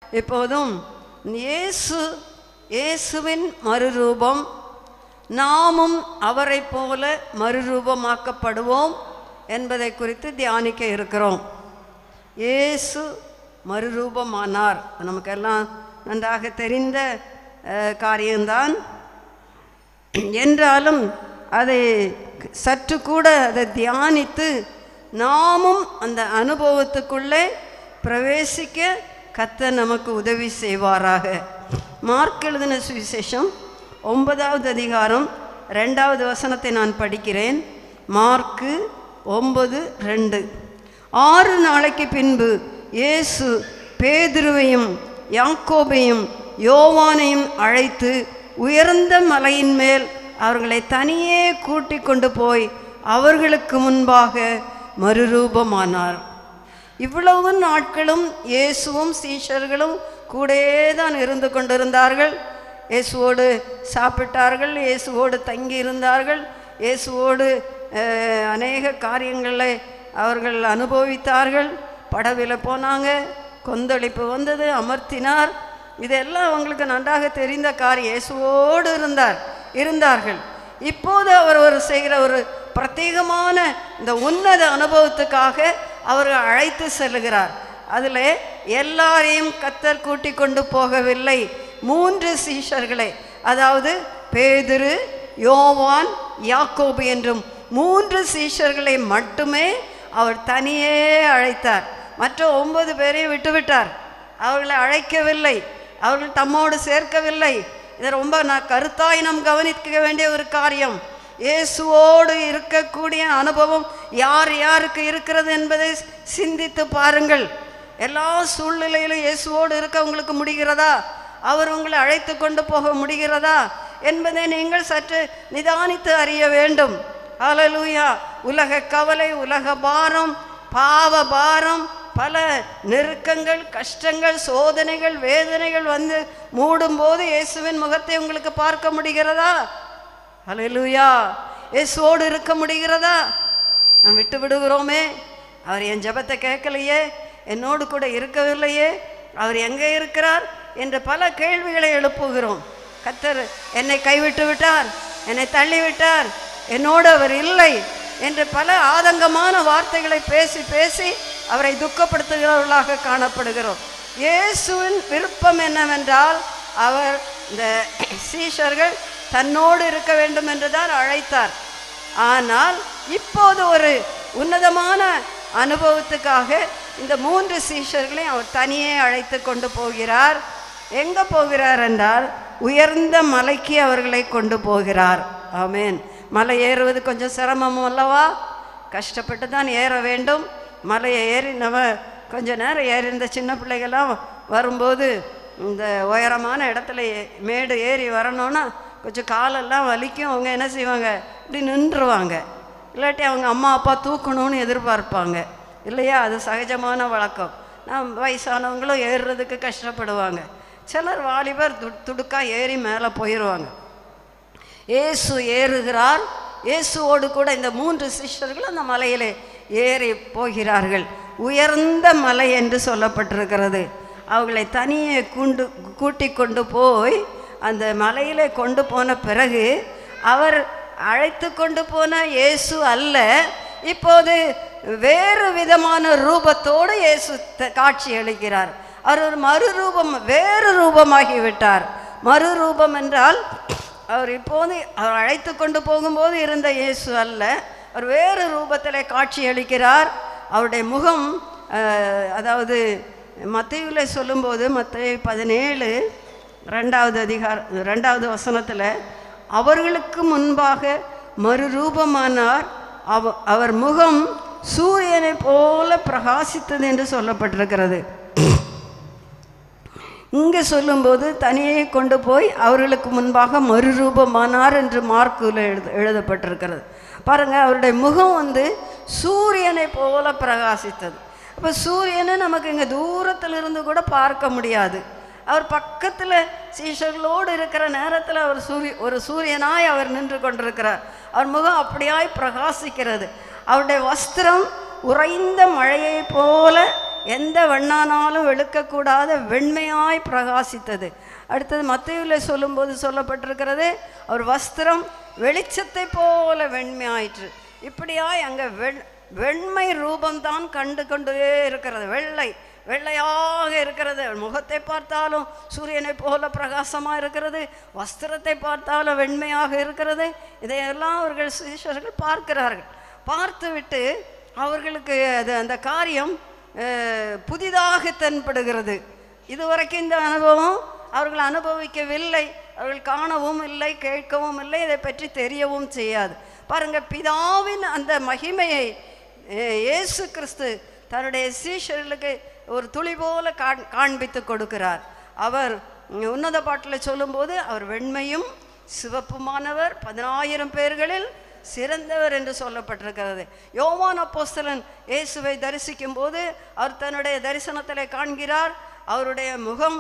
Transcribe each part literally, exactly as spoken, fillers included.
இப்போதும் இயேசு இயேசுவின் மறுரூபம், நாமும் அவரை போல மறுரூபமாக்கப்படுவோம் என்பதை குறித்து தியானிக்க இருக்கிறோம். இயேசு மறுரூபமானார், நமக்கெல்லாம் நன்றாக தெரிந்த காரியம்தான். என்றாலும் அதை சற்று கூட அதை தியானித்து நாமும் அந்த அனுபவத்துக்குள்ளே பிரவேசிக்க கர்த்தர் நமக்கு உதவி செய்வாராக. மார்க் எழுதின சுவிசேஷம் ஒன்பதாவது அதிகாரம் ரெண்டாவது வசனத்தை நான் படிக்கிறேன். மார்க்கு ஒன்பது ரெண்டு. ஆறு நாளைக்கு பின்பு இயேசு பேதுருவையும் யாக்கோபையும் யோவானையும் அழைத்து உயர்ந்த மலையின் மேல் அவர்களை தனியே கூட்டி கொண்டு போய் அவர்களுக்கு முன்பாக மறுரூபமானார். இவ்வளவு நாட்களும் இயேசுவும் சீஷர்களும் கூடவே தான் இருந்து கொண்டிருந்தார்கள். இயேசுவோடு சாப்பிட்டார்கள், இயேசுவோடு தங்கி இருந்தார்கள், இயேசுவோடு அநேக காரியங்களை அவர்கள் அனுபவித்தார்கள். படவில் போனாங்க, கொந்தளிப்பு வந்தது, அமர்த்தினார். இதெல்லாம் அவங்களுக்கு நன்றாக தெரிந்த காரியம். இயேசுவோடு இருந்தார் இருந்தார்கள் இப்போது அவர் ஒரு செய்கிற ஒரு பிரத்யேகமான இந்த உன்னத அனுபவத்துக்காக அவர்கள் அழைத்து செல்கிறார். அதில் எல்லாரையும் கர்த்தர் கூட்டி கொண்டு போகவில்லை. மூன்று சீஷர்களை, அதாவது பேதுரு, யோவான், யாக்கோபு என்றும் மூன்று சீஷர்களை மட்டுமே அவர் தனியே அழைத்தார். மற்ற ஒன்பது பேரையும் விட்டுவிட்டார். அவர்களை அழைக்கவில்லை, அவர்கள் தம்மோடு சேர்க்கவில்லை. இதை ரொம்ப நான் கருத்தாய் நாம் கவனிக்க வேண்டிய ஒரு காரியம். இயேசுவோடு இருக்கக்கூடிய அனுபவம் யார் யாருக்கு இருக்கிறது என்பதை சிந்தித்து பாருங்கள். எல்லா சூழ்நிலையிலும் இயேசுவோடு இருக்க உங்களுக்கு முடிகிறதா? அவர் உங்களை அழைத்து கொண்டு போக முடிகிறதா என்பதை நீங்கள் சற்று நிதானித்து அறிய வேண்டும். ஹல்லேலூயா. உலக கவலை, உலக பாரம், பாவ பாரம், பல நெருக்கங்கள், கஷ்டங்கள், சோதனைகள், வேதனைகள் வந்து மூடும்போது இயேசுவின் முகத்தை உங்களுக்கு பார்க்க முடிகிறதா? ஹல்லேலூயா. இயேசுவோடு இருக்க முடிகிறதா? நாம் விட்டு விடுகிறோமே. அவர் என் ஜெபத்தை கேட்கலையே, என்னோடு கூட இருக்கவில்லையே, அவர் எங்கே இருக்கிறார் என்ற பல கேள்விகளை எழுப்புகிறோம். கர்த்தர் என்னை கைவிட்டு விட்டார், என்னை தள்ளிவிட்டார், என்னோடு அவர் இல்லை என்று பல ஆதங்கமான வார்த்தைகளை பேசி பேசி அவரை துக்கப்படுத்துகிறவர்களாக காணப்படுகிறோம். இயேசுவின் விருப்பம் என்னவென்றால் அவர் இந்த சீஷர்கள் தன்னோடு இருக்க வேண்டும் என்றுதான் அழைத்தார். ஆனால் இப்போது ஒரு உன்னதமான அனுபவத்துக்காக இந்த மூன்று சீஷர்களையும் அவர் தனியே அழைத்து கொண்டு போகிறார். எங்கே போகிறார் என்றால் உயர்ந்த மலைக்கு அவர்களை கொண்டு போகிறார். ஆமேன். மலை ஏறுவது கொஞ்சம் சிரமம் அல்லவா? கஷ்டப்பட்டு தான் ஏற வேண்டும். மலையை ஏறி நம்ம கொஞ்ச நேரம் ஏறி இந்த சின்ன பிள்ளைகள்லாம் வரும்போது இந்த உயரமான இடத்துல மேடு ஏறி வரணும்னா கொஞ்சம் காலெல்லாம் வலிக்கும். அவங்க என்ன செய்வாங்க, இப்படி நின்றுவாங்க. இல்லாட்டி அவங்க அம்மா அப்பா தூக்கணும்னு எதிர்பார்ப்பாங்க இல்லையா? அது சகஜமான வழக்கம். நான் வயசானவங்களும் ஏறுறதுக்கு கஷ்டப்படுவாங்க. சிலர் வாலிபர் து துடுக்காக ஏறி மேலே போயிடுவாங்க. இயேசு ஏறுகிறார். இயேசுவோடு கூட இந்த மூன்று சிஷ்யர்கள் அந்த மலையிலே ஏறி போகிறார்கள். உயர்ந்த மலை என்று சொல்லப்பட்டிருக்கிறது. அவர்களை தனியே கொண்டு கூட்டி கொண்டு போய் அந்த மலையிலே கொண்டு போன பிறகு அவர் அழைத்து கொண்டு போன இயேசு அல்ல, இப்போது வேறு விதமான ரூபத்தோடு இயேசு காட்சி அளிக்கிறார். அவர் ஒரு மறுரூபம், வேறு ரூபமாகிவிட்டார். மறுரூபம் என்றால் அவர் இப்போது அவர் அழைத்து கொண்டு போகும்போது இருந்த இயேசு அல்ல, அவர் வேறு ரூபத்தில் காட்சி அளிக்கிறார். அவருடைய முகம், அதாவது மத்தேயுவில் சொல்லும்போது மத்தேயு பதினேழு ரெண்டாவது அதிகார ரெண்டாவது வசனத்தில் அவர்களுக்கு முன்பாக மறுரூபமானார். அவ அவர் முகம் சூரியனை போல பிரகாசித்தது என்று சொல்லப்பட்டிருக்கிறது. இங்கே சொல்லும்போது தனியே கொண்டு போய் அவர்களுக்கு முன்பாக மறுரூபமானார் என்று மார்க்கில் எழுத எழுதப்பட்டிருக்கிறது. பாருங்கள், அவருடைய முகம் வந்து சூரியனை போல பிரகாசித்தது. அப்போ சூரியனை நமக்கு இங்கே தூரத்தில் இருந்து கூட பார்க்க முடியாது. அவர் பக்கத்தில் சீஷர்களோடு இருக்கிற நேரத்தில் அவர் சூரிய ஒரு சூரியனாய் அவர் நின்று கொண்டிருக்கிறார். அவர் முகம் அப்படியாய் பிரகாசிக்கிறது. அவருடைய வஸ்திரம் உறைந்த மழையை போல எந்த வண்ணானாலும் வெளுக்கக்கூடாத வெண்மையாய் பிரகாசித்தது. அடுத்தது மத்தேயுவில் சொல்லும்போது சொல்லப்பட்டிருக்கிறது, அவர் வஸ்திரம் வெளிச்சத்தை போல வெண்மையாயிற்று. இப்படியாய் அங்கே வெண் வெண்மை ரூபம்தான் கண்டு கொண்டே இருக்கிறது. வெள்ளை வெள்ளையாக இருக்கிறது. முகத்தை பார்த்தாலும் சூரியனை போல பிரகாசமாக இருக்கிறது, வஸ்திரத்தை பார்த்தாலும் வெண்மையாக இருக்கிறது. இதையெல்லாம் அவர்கள் சீஷர்கள் பார்க்கிறார்கள். பார்த்து விட்டு அவர்களுக்கு அது அந்த காரியம் புதிதாக தென்படுகிறது. இதுவரைக்கும் இந்த அனுபவம் அவர்கள் அனுபவிக்கவில்லை, அவர்கள் காணவும் இல்லை, கேட்கவும் இல்லை, இதை பற்றி தெரியவும் செய்யாது. பாருங்க, பிதாவின் அந்த மகிமையை இயேசு கிறிஸ்து தன்னுடைய சீஷர்களுக்கு ஒரு துளி போல காண்பித்து கொடுக்கிறார். அவர் உன்னத பாட்டில் சொல்லும்போது அவர் வெண்மையும் சிவப்புமானவர், பதினாயிரம் பேர்களில் சிறந்தவர் என்று சொல்லப்பட்டிருக்கிறது. யோவான் அப்போஸ்தலன் இயேசுவை தரிசிக்கும் போது அவர் தன்னுடைய தரிசனத்தில் காண்கிறார், அவருடைய முகம்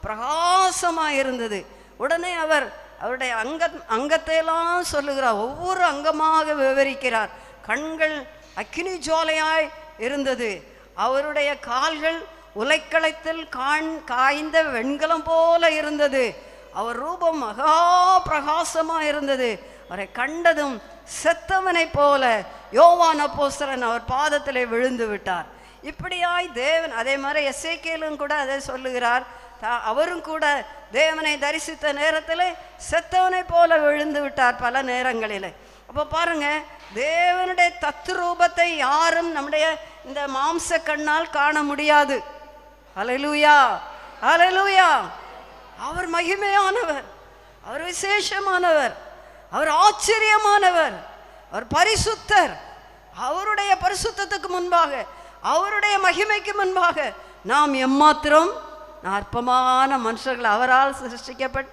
பிரகாசமாக இருந்தது. உடனே அவர் அவருடைய அங்க அங்கத்தையெல்லாம் சொல்லுகிறார், ஒவ்வொரு அங்கமாக விவரிக்கிறார். கண்கள் அக்கினி ஜுவாலையாய் இருந்தது, அவருடைய கால்கள் உலைக்களத்தில் காண் காய்ந்த வெண்கலம் போல இருந்தது, அவர் ரூபம் மகா பிரகாசமாக இருந்தது. அவரை கண்டதும் செத்தவனை போல யோவான் அப்போஸ்தலன் அவர் பாதத்திலே விழுந்து விட்டார். இப்படியாய் தேவன், அதே மாதிரி எசேக்கியேலும் கூட அதை சொல்லுகிறார், அவரும் கூட தேவனை தரிசித்த நேரத்தில் செத்தவனை போல விழுந்து விட்டார் பல நேரங்களில். அப்போ பாருங்க, தேவனுடைய தத்ரூபத்தை யாரும் நம்முடைய இந்த மாம்ச கண்ணால் காண முடியாது. ஹல்லேலூயா, ஹல்லேலூயா. அவர் மகிமையானவர், அவர் விசேஷமானவர், அவர் ஆச்சரியமானவர், அவர் பரிசுத்தர். அவருடைய பரிசுத்தத்துக்கு முன்பாக, அவருடைய மகிமைக்கு முன்பாக நாம் எம்மாத்திரம் அற்பமான மனுஷர்கள், அவரால் சிருஷ்டிக்கப்பட்ட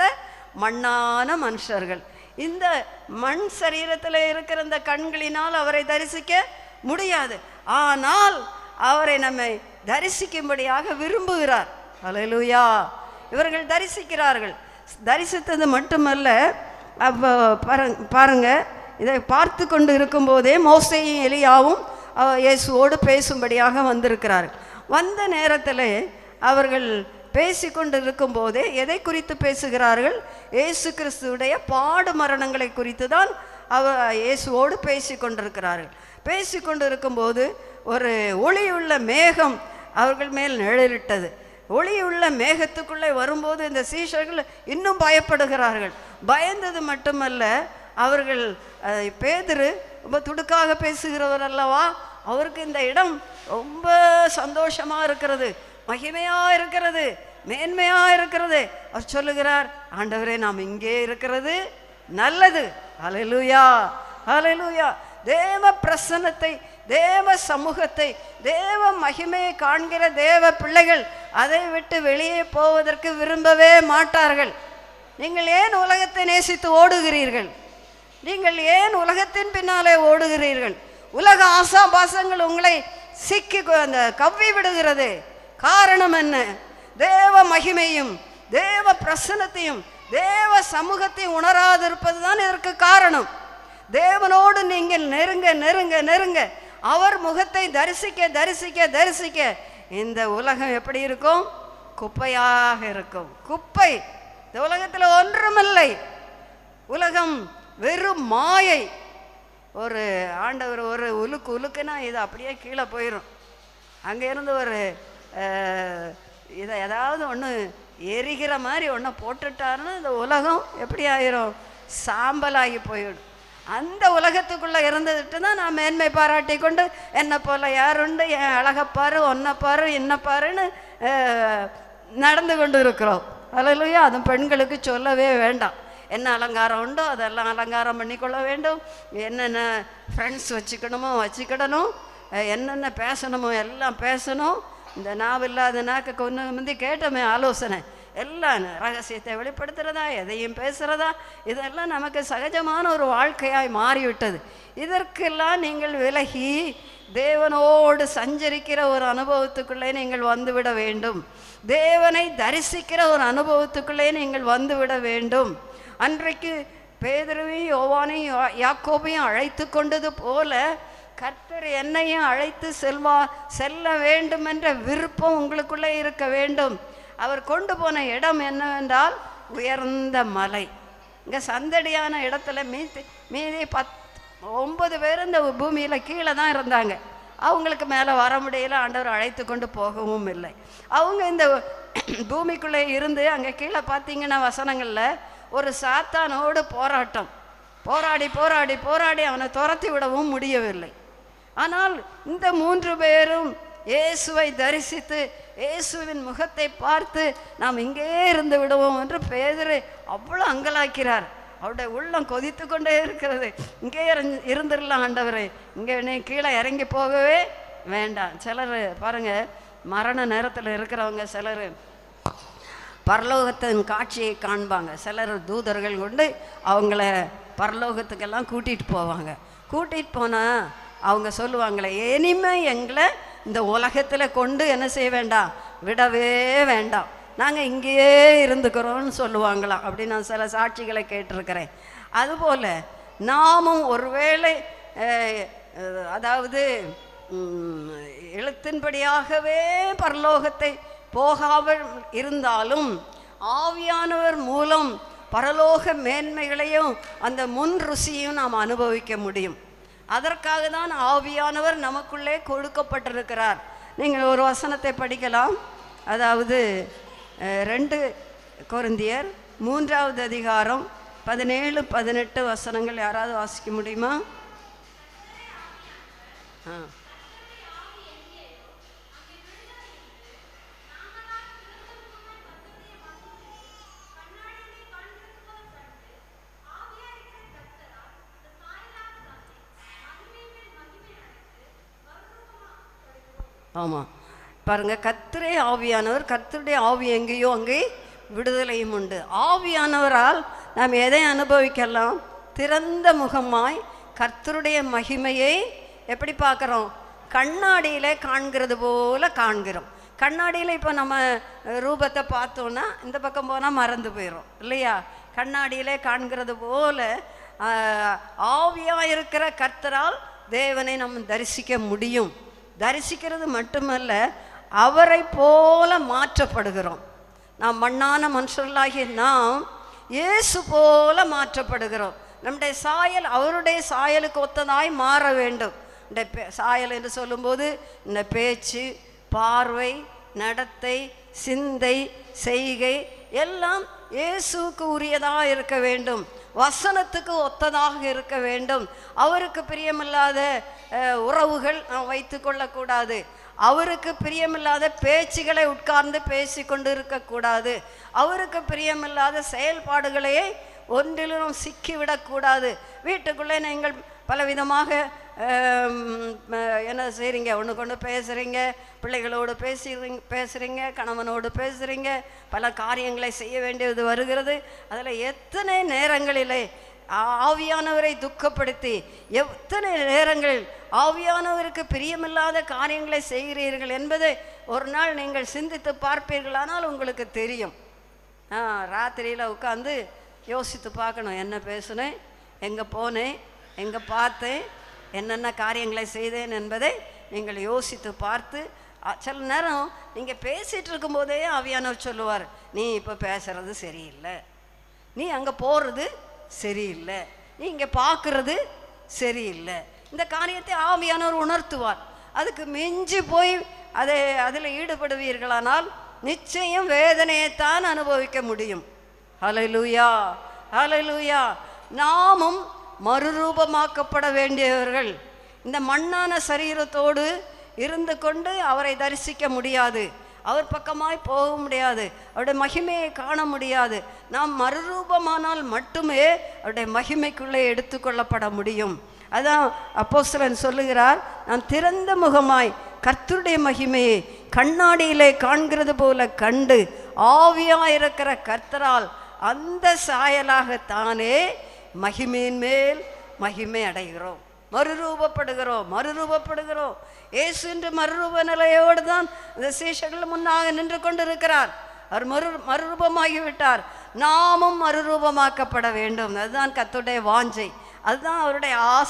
மண்ணான மனுஷர்கள். இந்த மண் சரீரத்தில் இருக்கிற இந்த கண்களினால் அவரை தரிசிக்க முடியாது. ஆனால் அவரை நம்மை தரிசிக்கும்படியாக விரும்புகிறார். ஹல்லேலூயா. இவர்கள் தரிசிக்கிறார்கள். தரிசித்தது மட்டுமல்ல, அப்போ பாருங்க, இதை பார்த்து கொண்டு இருக்கும்போதே மோசேயும் எலியாவும் இயேசுவோடு பேசும்படியாக வந்திருக்கிறார்கள். வந்த நேரத்தில் அவர்கள் பேசி கொண்டு இருக்கும்போதே எதை குறித்து பேசுகிறார்கள்? இயேசு கிறிஸ்துவுடைய பாடு மரணங்களை குறித்து தான் அவ இயேசுவோடு பேசி கொண்டிருக்கிறார்கள். பேசி கொண்டு இருக்கும்போது ஒரு ஒளியுள்ள மேகம் அவர்கள் மேல் நிழலிட்டது. ஒளியுள்ள மேகத்துக்குள்ளே வரும்போது இந்த சீஷர்கள் இன்னும் பயப்படுகிறார்கள். பயந்தது மட்டுமல்ல, அவர்கள் பேதுரு ரொம்ப துடுக்காக பேசுகிறவர் அல்லவா, அவருக்கு இந்த இடம் ரொம்ப சந்தோஷமாக இருக்கிறது, மகிமையாக இருக்கிறது, மேன்மையாக இருக்கிறது. அவர் சொல்லுகிறார், ஆண்டவரே, நாம் இங்கே இருக்கிறது நல்லது. ஹல்லேலூயா, ஹல்லேலூயா. தேவ பிரசன்னத்தை, தேவ சமூகத்தை, தேவ மகிமையை காண்கிற தேவ பிள்ளைகள் அதை விட்டு வெளியே போவதற்கு விரும்பவே மாட்டார்கள். நீங்கள் ஏன் உலகத்தை நேசித்து ஓடுகிறீர்கள்? நீங்கள் ஏன் உலகத்தின் பின்னாலே ஓடுகிறீர்கள்? உலக ஆசாபாசங்கள் உங்களை சிக்கி அந்த கவ்வி விடுகிறது. காரணம் என்ன? தேவ மகிமையும் தேவ பிரசன்னத்தையும் தேவ சமூகத்தையும் உணராதிருப்பது தான் இதற்கு காரணம். தேவனோடு நீங்கள் நெருங்க நெருங்க நெருங்க அவர் முகத்தை தரிசிக்க தரிசிக்க தரிசிக்க இந்த உலகம் எப்படி இருக்கும்? குப்பையாக இருக்கும். குப்பை. இந்த உலகத்தில் ஒன்றுமில்லை. உலகம் வெறும் மாயை. ஒரு ஆண்டவர் ஒரு உலுக்கு உலுக்குன்னா இது அப்படியே கீழே போயிடும். அங்கே இருந்து ஒரு இதை ஏதாவது ஒன்று எரிகிற மாதிரி ஒன்று போட்டுட்டாருன்னு இந்த உலகம் எப்படி ஆயிரும்? சாம்பலாகி போயிடும். அந்த உலகத்துக்குள்ளே இருந்துட்டு தான் நான் மேன்மை பாராட்டி கொண்டு என்னை போல யாருண்டு, என் அழகப்பாரு, ஒன்னைப்பாரு, என்னப்பாருன்னு நடந்து கொண்டு இருக்கிறோம். ஹல்லேலூயா. அதுவும் பெண்களுக்கு சொல்லவே வேண்டாம். என்ன அலங்காரம் உண்டோ அதெல்லாம் அலங்காரம் பண்ணிக்கொள்ள வேண்டும். என்னென்ன ஃப்ரெண்ட்ஸ் வச்சுக்கணுமோ வச்சுக்கிடணும், என்னென்ன பேசணுமோ எல்லாம் பேசணும். இந்த நாவில்லாத நாக்கு கொண்டு முந்தி கேட்டோமே ஆலோசனை, எல்லாம் ரகசியத்தை வெளிப்படுத்துகிறதா, எதையும் பேசுகிறதா, இதெல்லாம் நமக்கு சகஜமான ஒரு வாழ்க்கையாய் மாறிவிட்டது. இதற்கெல்லாம் நீங்கள் விலகி தேவனோடு சஞ்சரிக்கிற ஒரு அனுபவத்துக்குள்ளே நீங்கள் வந்துவிட வேண்டும். தேவனை தரிசிக்கிற ஒரு அனுபவத்துக்குள்ளே நீங்கள் வந்துவிட வேண்டும். அன்றைக்கு பேதுருவையும் யோவானையும் யாக்கோபையும் அழைத்து கொண்டது போல கர்த்தர் என்னையும் அழைத்து செல்வா செல்ல வேண்டும் என்ற விருப்பம் உங்களுக்குள்ளே இருக்க வேண்டும். அவர் கொண்டு போன இடம் என்னவென்றால் உயர்ந்த மலை. இங்கே சந்தடியான இடத்துல மீதி மீதி பத் ஒன்பது பேர் இந்த பூமியில் கீழே தான் இருந்தாங்க. அவங்களுக்கு மேலே வர முடியல, ஆண்டவர் அழைத்து கொண்டு போகவும் இல்லை. அவங்க இந்த பூமிக்குள்ளே இருந்து அங்கே கீழே பார்த்தீங்கன்னா வசனங்களில் ஒரு சாத்தானோடு போராட்டம், போராடி போராடி போராடி அவனை துரத்தி விடவும் முடியவில்லை. ஆனால் இந்த மூன்று பேரும் இயேசுவை தரிசித்து இயேசுவின் முகத்தை பார்த்து நாம் இங்கே இருந்து விடுவோம் என்று பேதுரு அவ்வளோ அங்கலாக்கிறார். அவருடைய உள்ளம் கொதித்து கொண்டே இருக்கிறது. இங்கே இருந்துடலாம் ஆண்டவரே, இங்கே நீ கீழே இறங்கி போகவே வேண்டாம். சிலர் பாருங்கள், மரண நேரத்தில் இருக்கிறவங்க சிலர் பரலோகத்தின் காட்சியை காண்பாங்க. சிலர் தூதர்கள் கொண்டு அவங்கள பரலோகத்துக்கெல்லாம் கூட்டிகிட்டு போவாங்க. கூட்டிகிட்டு போனால் அவங்க சொல்லுவாங்களே, இனிமே எங்களை இந்த உலகத்தில் கொண்டு என்ன செய்ய வேண்டாம், விடவே வேண்டாம், நாங்கள் இங்கேயே இருந்துக்கிறோன்னு சொல்லுவாங்களாம். அப்படி நான் சில சாட்சிகளை கேட்டிருக்கிறேன். அதுபோல் நாமும் ஒருவேளை அதாவது எழுத்தின்படியாகவே பரலோகத்தை போகாமல் இருந்தாலும் ஆவியானவர் மூலம் பரலோக மேன்மைகளையும் அந்த முன் ருசியையும் நாம் அனுபவிக்க முடியும். அதற்காக தான் ஆவியானவர் நமக்குள்ளே கொடுக்கப்பட்டிருக்கிறார். நீங்கள் ஒரு வசனத்தை படிக்கலாம். அதாவது ரெண்டு கொரிந்தியர் மூன்றாவது அதிகாரம் பதினேழு பதினெட்டு வசனங்கள் யாராவது வாசிக்க முடியுமா? ஆ ஆமாம், பாருங்கள், கர்த்தரே ஆவியானவர், கர்த்தருடைய ஆவி எங்கேயோ அங்கே விடுதலையும் உண்டு. ஆவியானவரால் நாம் எதை அனுபவிக்கலாம்? திறந்த முகமாய் கர்த்தருடைய மகிமையை எப்படி பார்க்குறோம்? கண்ணாடியில் காண்கிறது போல காண்கிறோம். கண்ணாடியில் இப்போ நம்ம ரூபத்தை பார்த்தோன்னா இந்த பக்கம் போனால் மறந்து போயிடும் இல்லையா? கண்ணாடியிலே காண்கிறது போல ஆவியாக இருக்கிற கர்த்தரால் தேவனை நம்ம தரிசிக்க முடியும். தரிசிக்கிறது மட்டுமல்ல, அவரை போல மாற்றப்படுகிறோம். நாம் மண்ணான மனுஷர்களாகிய நாம் இயேசு போல மாற்றப்படுகிறோம். நம்முடைய சாயல் அவருடைய சாயலுக்கு ஒத்ததாய் மாற வேண்டும். இந்த சாயல் என்று சொல்லும்போது இந்த பேச்சு, பார்வை, நடத்தை, சிந்தை, செய்கை எல்லாம் இயேசுவுக்கு உரியதாக இருக்க வேண்டும். வசனத்துக்கு ஒத்ததாக இருக்க வேண்டும். அவருக்கு பிரியமில்லாத உறவுகள் நாம் வைத்து கொள்ளக்கூடாது. அவருக்கு பிரியமில்லாத பேச்சுகளை உட்கார்ந்து பேசி கொண்டு இருக்கக்கூடாது. அவருக்கு பிரியமில்லாத செயல்பாடுகளையே ஒன்றிலும் சிக்கிவிடக்கூடாது. வீட்டுக்குள்ளே நீங்கள் பலவிதமாக என்ன செய்கிறீங்க, ஒன்று கொண்டு பேசுகிறீங்க, பிள்ளைகளோடு பேசுகிறீங்க பேசுகிறீங்க கணவனோடு பேசுகிறீங்க, பல காரியங்களை செய்ய வேண்டியது வருகிறது. அதில் எத்தனை நேரங்களிலே ஆவியானவரை துக்கப்படுத்தி, எத்தனை நேரங்களில் ஆவியானவருக்கு பிரியமில்லாத காரியங்களை செய்கிறீர்கள் என்பதை ஒரு நாள் நீங்கள் சிந்தித்து பார்ப்பீர்களானால் உங்களுக்கு தெரியும். ராத்திரியில் உட்காந்து யோசித்து பார்க்கணும், என்ன பேசுனேன், எங்கே போனேன், எங்கே பார்த்தேன், என்னென்ன காரியங்களை செய்தேன் என்பதை நீங்கள் யோசித்து பார்த்து, சில நேரம் நீங்கள் பேசிகிட்டு இருக்கும்போதே ஆவியானவர் சொல்லுவார், நீ இப்போ பேசுகிறது சரியில்லை, நீ அங்கே போகிறது சரியில்லை, நீ இங்கே பார்க்குறது சரியில்லை. இந்த காரியத்தை ஆவியானவர் உணர்த்துவார். அதுக்கு மிஞ்சி போய் அதை அதில் ஈடுபடுவீர்களானால் நிச்சயம் வேதனையைத்தான் அனுபவிக்க முடியும். ஹல்லேலூயா, ஹல்லேலூயா. நாமும் மறுரூபமாக்கப்பட வேண்டியவர்கள். இந்த மண்ணான சரீரத்தோடு இருந்து கொண்டு அவரை தரிசிக்க முடியாது, அவர் பக்கமாய் போக முடியாது, அவருடைய மகிமையை காண முடியாது. நாம் மறுரூபமானால் மட்டுமே அவருடைய மகிமைக்குள்ளே எடுத்துக்கொள்ளப்பட முடியும். அதான் அப்போஸ்தலன் சொல்லுகிறார், நான் திறந்த முகமாய் கர்த்தருடைய மகிமையை கண்ணாடியிலே காண்கிறது போல கண்டு ஆவியாக இருக்கிற கர்த்தரால் அந்த சாயலாகத்தானே மகிமையின் மேல் மகிமை அடைகிறோம், மறுரூபப்படுகிறோம் மறுரூபப்படுகிறோம் இயேசு என்று மறுரூப நிலையோடு தான் இந்த சீஷர்கள் முன்னாக நின்று கொண்டிருக்கிறார். அவர் மறு மறுரூபமாகிவிட்டார். நாமும் மறுரூபமாக்கப்பட வேண்டும். அதுதான் கர்த்தருடைய வாஞ்சை, அதுதான் அவருடைய ஆசை.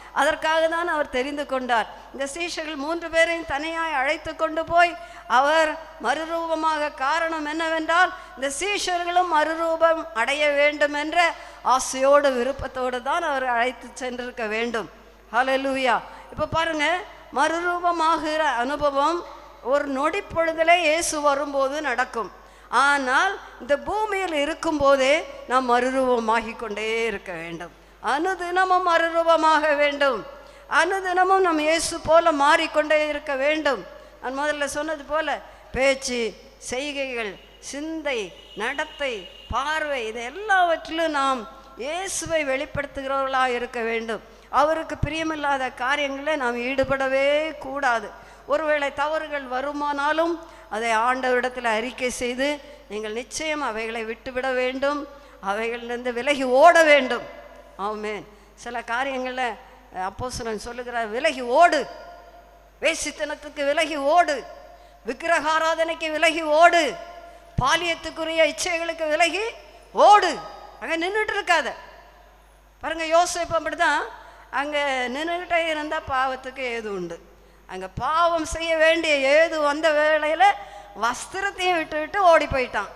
அதற்காக தான் அவர் தெரிந்து கொண்டார். இந்த சீஷர்கள் மூன்று பேரையும் தனியாய் அழைத்து கொண்டு போய் அவர் மறுரூபமாக காரணம் என்னவென்றால் இந்த சீஷர்களும் மறுரூபம் அடைய வேண்டும் என்ற ஆசையோடு விருப்பத்தோடு தான் அவர் அழைத்து சென்றிருக்க வேண்டும். ஹல்லேலூயா. இப்போ பாருங்க, மறுரூபமாகிற அனுபவம் ஒரு நொடி பொழுதிலே இயேசு வரும்போது நடக்கும். ஆனால் இந்த பூமியில் இருக்கும்போதே நாம் மறுரூபமாகி கொண்டே இருக்க வேண்டும். அனுதினமும் மறுரூபமாக வேண்டும். அனுதினமும் நம் இயேசு போல மாறிக்கொண்டே இருக்க வேண்டும். நான் முதல்ல சொன்னது போல பேச்சு, செய்கைகள், சிந்தை, நடத்தை, பார்வை, இது எல்லாவற்றிலும் நாம் இயேசுவை வெளிப்படுத்துகிறவர்களாக இருக்க வேண்டும். அவருக்கு பிரியமில்லாத காரியங்களை நாம் ஈடுபடவே கூடாது. ஒருவேளை தவறுகள் வருமானாலும் அதை ஆண்டவரிடத்தில் அறிக்கை செய்து நீங்கள் நிச்சயம் அவைகளை விட்டுவிட வேண்டும், அவைகளிலிருந்து விலகி ஓட வேண்டும். ஆமென். சில காரியங்களில் அப்போஸ்தலன் சொல்லுகிறார், விலகி ஓடு, வேசித்தனத்துக்கு விலகி ஓடு, விக்கிரகாராதனைக்கு விலகி ஓடு, பாலியத்துக்குரிய இச்சைகளுக்கு விலகி ஓடு. அங்கே நின்றுட்டு இருக்காத. பாருங்க, யோசேப்பு அப்படிதான் அங்கே நின்றுகிட்டே இருந்தால் பாவத்துக்கு ஏது உண்டு. அங்கே பாவம் செய்ய வேண்டிய ஏது வந்த வேளையில் வஸ்திரத்தையும் விட்டு விட்டு ஓடி போயிட்டான்.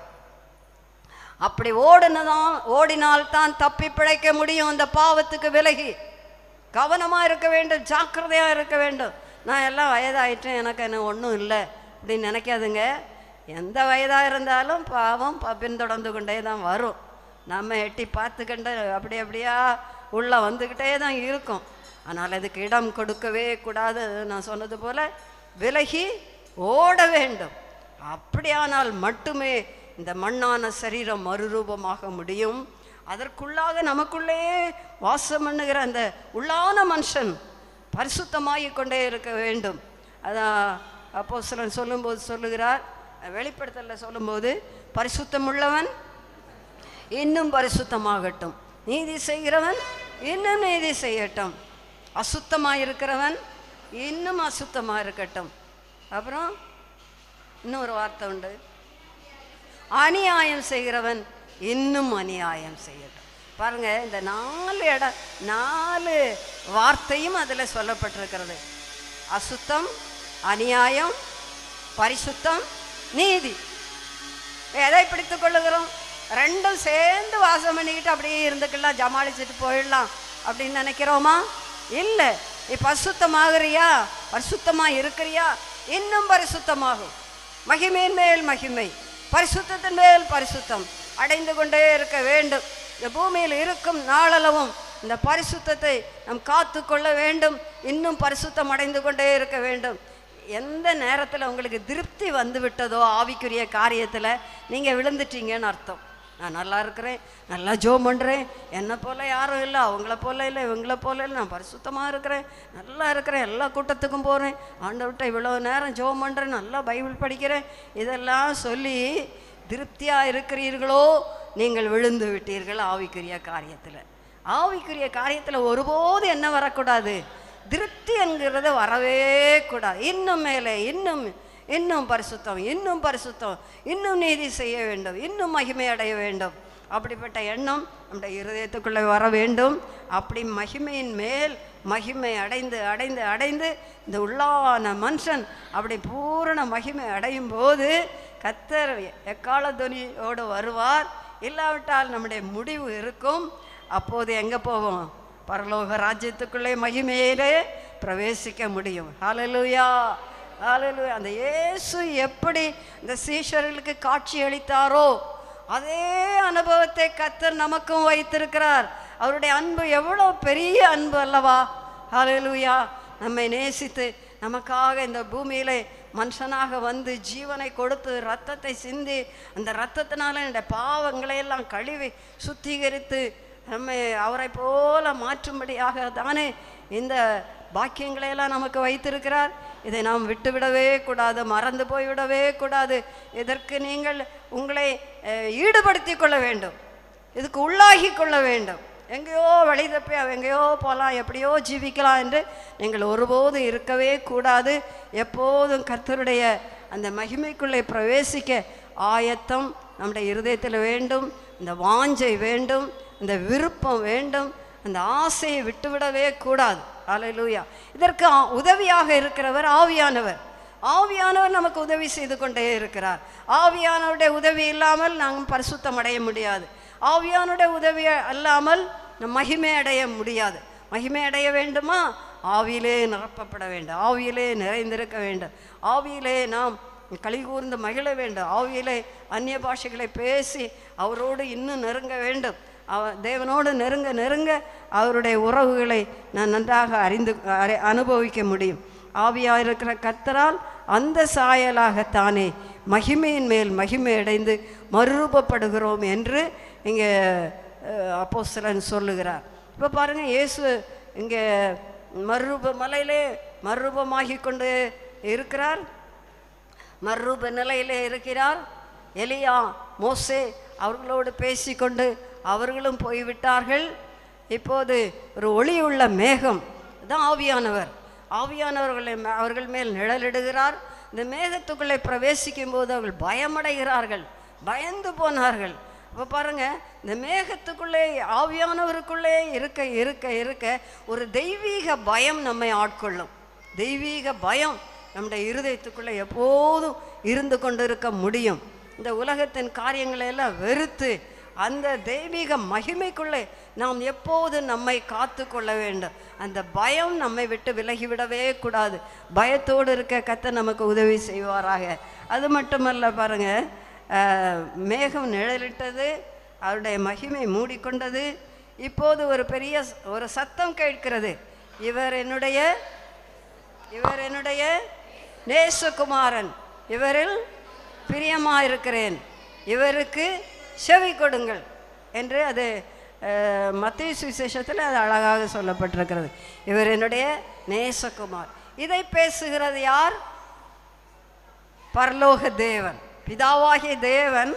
அப்படி ஓடினதான் ஓடினால்தான் தப்பி பிழைக்க முடியும். அந்த பாவத்துக்கு விலகி கவனமாக இருக்க வேண்டும், ஜாக்கிரதையாக இருக்க வேண்டும். நான் எல்லாம் வயதாயிட்டேன், எனக்கு என்ன ஒன்றும் இல்லை அப்படின்னு நினைக்காதுங்க. எந்த வயதாக இருந்தாலும் பாவம் பின்தொடர்ந்து கொண்டே தான் வரும். நம்ம எட்டி பார்த்துக்கிண்டு அப்படி அப்படியா உள்ளே வந்துக்கிட்டே தான் இருக்கும். ஆனால் அதுக்கு இடம் கொடுக்கவே கூடாது. நான் சொன்னது போல் விலகி ஓட வேண்டும். அப்படியானால் மட்டுமே இந்த மண்ணான சரீரம் மறுரூபமாக முடியும். அதற்குள்ளாக நமக்குள்ளே வாசம் பண்ணுகிற அந்த உள்ளான மனுஷன் பரிசுத்தமாகி கொண்டே இருக்க வேண்டும். அதான் அப்போஸ்தலன் சொல்லும்போது சொல்லுகிறார், வெளிப்படுத்தலில் சொல்லும்போது, பரிசுத்தம் உள்ளவன் இன்னும் பரிசுத்தமாகட்டும், நீதி செய்கிறவன் இன்னும் நீதி செய்யட்டும், அசுத்தமாக இருக்கிறவன் இன்னும் அசுத்தமாக இருக்கட்டும். அப்புறம் இன்னொரு வார்த்தை உண்டு, அநியாயம் செய்கிறவன் இன்னும் அநியாயம் செய்யட்டும். பாருங்க, இந்த நாலு இட நாலு வார்த்தையும் அதில் சொல்லப்பட்டிருக்கிறது. அசுத்தம், அநியாயம், பரிசுத்தம், நீதி. எதை பிடித்துக் கொள்ளுகிறோம்? ரெண்டும் சேர்ந்து வாசம் பண்ணிக்கிட்டு அப்படியே இருந்துக்கலாம், ஜமாளிச்சுட்டு போயிடலாம் அப்படின்னு நினைக்கிறோமா? இல்லை. இப்போ பரிசுத்தமாகறியா, பரிசுத்தமாக இருக்கிறியா, இன்னும் பரிசுத்தமாகும். மகிமையின் மேல் மகிமை, பரிசுத்தத்தின் மேல் பரிசுத்தம் அடைந்து கொண்டே இருக்க வேண்டும். இந்த பூமியில் இருக்கும் நாளளவும் இந்த பரிசுத்தத்தை நாம் காத்து கொள்ள வேண்டும். இன்னும் பரிசுத்தம் அடைந்து கொண்டே இருக்க வேண்டும். எந்த நேரத்தில் உங்களுக்கு திருப்தி வந்து விட்டதோ ஆவிக்குரிய காரியத்தில் நீங்கள் விழுந்துட்டீங்கன்னு அர்த்தம். நான் நல்லா இருக்கிறேன், நல்லா ஜோம் பண்ணுறேன், என்னை போல் யாரும் இல்லை, அவங்கள போல இல்லை, இவங்கள போல இல்லை, நான் பரிசுத்தமாக இருக்கிறேன், நல்லா இருக்கிறேன், எல்லா கூட்டத்துக்கும் போகிறேன், ஆண்டவர்கிட்ட இவ்வளோ நேரம் ஜோம் பண்ணுறேன், நல்லா பைபிள் படிக்கிறேன், இதெல்லாம் சொல்லி திருப்தியாக இருக்கிறீர்களோ, நீங்கள் விழுந்து விட்டீர்கள் ஆவிக்குரிய காரியத்தில். ஆவிக்குரிய காரியத்தில் ஒருபோது என்ன வரக்கூடாது? திருப்தி என்கிறத வரவே கூடாது. இன்னும் மேலே, இன்னும் இன்னும் பரிசுத்தம், இன்னும் பரிசுத்தம், இன்னும் நீதி செய்ய வேண்டும், இன்னும் மகிமை அடைய வேண்டும். அப்படிப்பட்ட எண்ணம் நம்முடைய இருதயத்துக்குள்ளே வர வேண்டும். அப்படி மகிமையின் மேல் மகிமை அடைந்து அடைந்து அடைந்து இந்த உள்ளான மனுஷன் அப்படி பூரண மகிமை அடையும் போது கர்த்தர் எக்கால துணியோடு வருவார். இல்லாவிட்டால் நம்முடைய முடிவு இருக்கும். அப்போது எங்கே போவோம்? பரலோக ராஜ்யத்துக்குள்ளே மகிமையிலே பிரவேசிக்க முடியும். ஹல்லேலூயா, ஹல்லேலூயா. அந்த இயேசு எப்படி இந்த சீஷர்களுக்கு காட்சி அளித்தாரோ அதே அனுபவத்தை கர்த்தர் நமக்கும் வைத்திருக்கிறார். அவருடைய அன்பு எவ்வளோ பெரிய அன்பு அல்லவா? ஹல்லேலூயா. நம்மை நேசித்து நமக்காக இந்த பூமியிலே மனுஷனாக வந்து ஜீவனை கொடுத்து இரத்தத்தை சிந்தி அந்த இரத்தத்தினால இந்த பாவங்களை எல்லாம் கழுவி சுத்திகரித்து நம்மை அவரை போல மாற்றும்படியாக தானே இந்த பாக்கியங்களையெல்லாம் நமக்கு வைத்திருக்கிறார். இதை நாம் விட்டுவிடவே கூடாது, மறந்து போய்விடவே கூடாது. இதற்கு நீங்கள் உங்களை ஈடுபடுத்தி கொள்ள வேண்டும், இதுக்கு உள்ளாகி கொள்ள வேண்டும். எங்கேயோ வழி தப்பி எங்கேயோ போகலாம், எப்படியோ ஜீவிக்கலாம் என்று நீங்கள் ஒருபோதும் இருக்கவே கூடாது. எப்போதும் கர்த்தருடைய அந்த மகிமைக்குள்ளே பிரவேசிக்க ஆயத்தம் நம்முடைய இருதயத்தில் வேண்டும். இந்த வாஞ்சை வேண்டும், இந்த விருப்பம் வேண்டும், அந்த ஆசையை விட்டுவிடவே கூடாது. அல்லேலூயா. இதற்கு உதவியாக இருக்கிறவர் ஆவியானவர். ஆவியானவர் நமக்கு உதவி செய்து கொண்டே இருக்கிறார். ஆவியானவருடைய உதவி இல்லாமல் நாம் பரிசுத்தம் அடைய முடியாது. ஆவியானுடைய உதவி அல்லாமல் நம் மகிமை அடைய முடியாது. மகிமை அடைய வேண்டுமா? ஆவியிலே நிரப்பப்பட வேண்டும், ஆவியிலே நிறைந்திருக்க வேண்டும், ஆவியிலே நாம் களிகூர்ந்து மகிழ வேண்டும், ஆவியிலே அந்நிய பாஷைகளை பேசி அவரோடு இன்னும் நெருங்க வேண்டும். அவ தேவனோடு நெருங்க நெருங்க அவருடைய உறவுகளை நான் நன்றாக அறிந்து அனுபவிக்க முடியும். ஆவியாக இருக்கிற கர்த்தரால் அந்த சாயலாகத்தானே மகிமையின் மேல் மகிமை அடைந்து மறுரூபப்படுகிறோம் என்று இங்கே அப்போஸ்தலன் சொல்லுகிறார். இப்போ பாருங்கள், இயேசு இங்கே மறுரூப மலையிலே மறுரூபமாகி கொண்டு இருக்கிறார், மறுரூப நிலையிலே இருக்கிறார். எலியா, மோசே அவர்களோடு பேசிக்கொண்டு அவர்களும் போய்விட்டார்கள். இப்போது ஒரு ஒளி உள்ள மேகம் தான் ஆவியானவர். ஆவியானவர்களை அவர்கள் மேல் நிழலிடுகிறார். இந்த மேகத்துக்குள்ளே பிரவேசிக்கும் போது அவர்கள் பயமடைகிறார்கள், பயந்து போனார்கள். இப்போ பாருங்கள், இந்த மேகத்துக்குள்ளே ஆவியானவருக்குள்ளே இருக்க இருக்க இருக்க ஒரு தெய்வீக பயம் நம்மை ஆட்கொள்ளும். தெய்வீக பயம் நம்முடைய இருதயத்துக்குள்ளே எப்போதும் இருந்து கொண்டு இருக்க முடியும். இந்த உலகத்தின் காரியங்களை எல்லாம் வெறுத்து அந்த தெய்வீக மகிமைக்குள்ளே நாம் எப்போது நம்மை காத்து கொள்ள வேண்டும். அந்த பயம் நம்மை விட்டு விலகிவிடவே கூடாது. பயத்தோடு இருக்க கர்த்தர் நமக்கு உதவி செய்வாராக. அது மட்டுமல்ல, பாருங்கள், மேகம் நிழலிட்டது, அவருடைய மகிமை மூடிக்கொண்டது. இப்போது ஒரு பெரிய ஒரு சத்தம் கேட்கிறது, இவர் என்னுடைய இவர் என்னுடைய நேசகுமாரன், இவரில் பிரியமாயிருக்கிறேன், இவருக்கு செவி கொடுங்கள் என்று அது மத்தேயு சுவிசேஷத்தில் அது அழகாக சொல்லப்பட்டிருக்கிறது. இவர் என்னுடைய நேசகுமார். இதை பேசுகிறது யார்? பரலோக தேவன், பிதாவாகிய தேவன்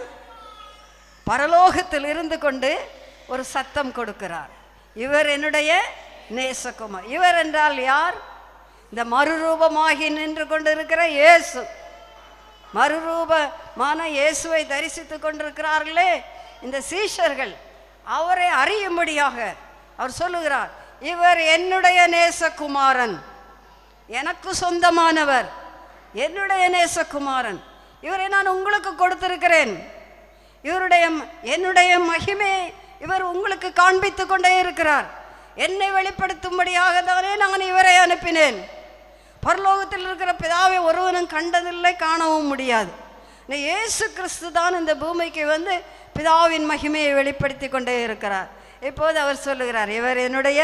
பரலோகத்தில் இருந்து கொண்டு ஒரு சத்தம் கொடுக்கிறார், இவர் என்னுடைய நேசகுமார். இவர் என்றால் யார்? இந்த மறுரூபமாகி நின்று கொண்டு இருக்கிற இயேசு. மறுரூபமான இயேசுவை தரிசித்து கொண்டிருக்கிறார்களே இந்த சீஷர்கள், அவரை அறியும்படியாக அவர் சொல்லுகிறார், இவர் என்னுடைய நேசகுமாரன், எனக்கு சொந்தமானவர், என்னுடைய நேசகுமாரன், இவரை நான் உங்களுக்கு கொடுத்திருக்கிறேன், இவருடைய என்னுடைய மகிமை இவர் உங்களுக்கு காண்பித்து கொண்டே இருக்கிறார், என்னை வெளிப்படுத்தும்படியாக தானே நான் இவரை அனுப்பினேன். பரலோகத்தில் இருக்கிற பிதாவை ஒருவனும் கண்டதில்லை, காணவும் முடியாது. இயேசு கிறிஸ்து தான் இந்த பூமிக்கு வந்து பிதாவின் மகிமையை வெளிப்படுத்தி கொண்டே இருக்கிறார். இப்போது அவர் சொல்லுகிறார், இவர் என்னுடைய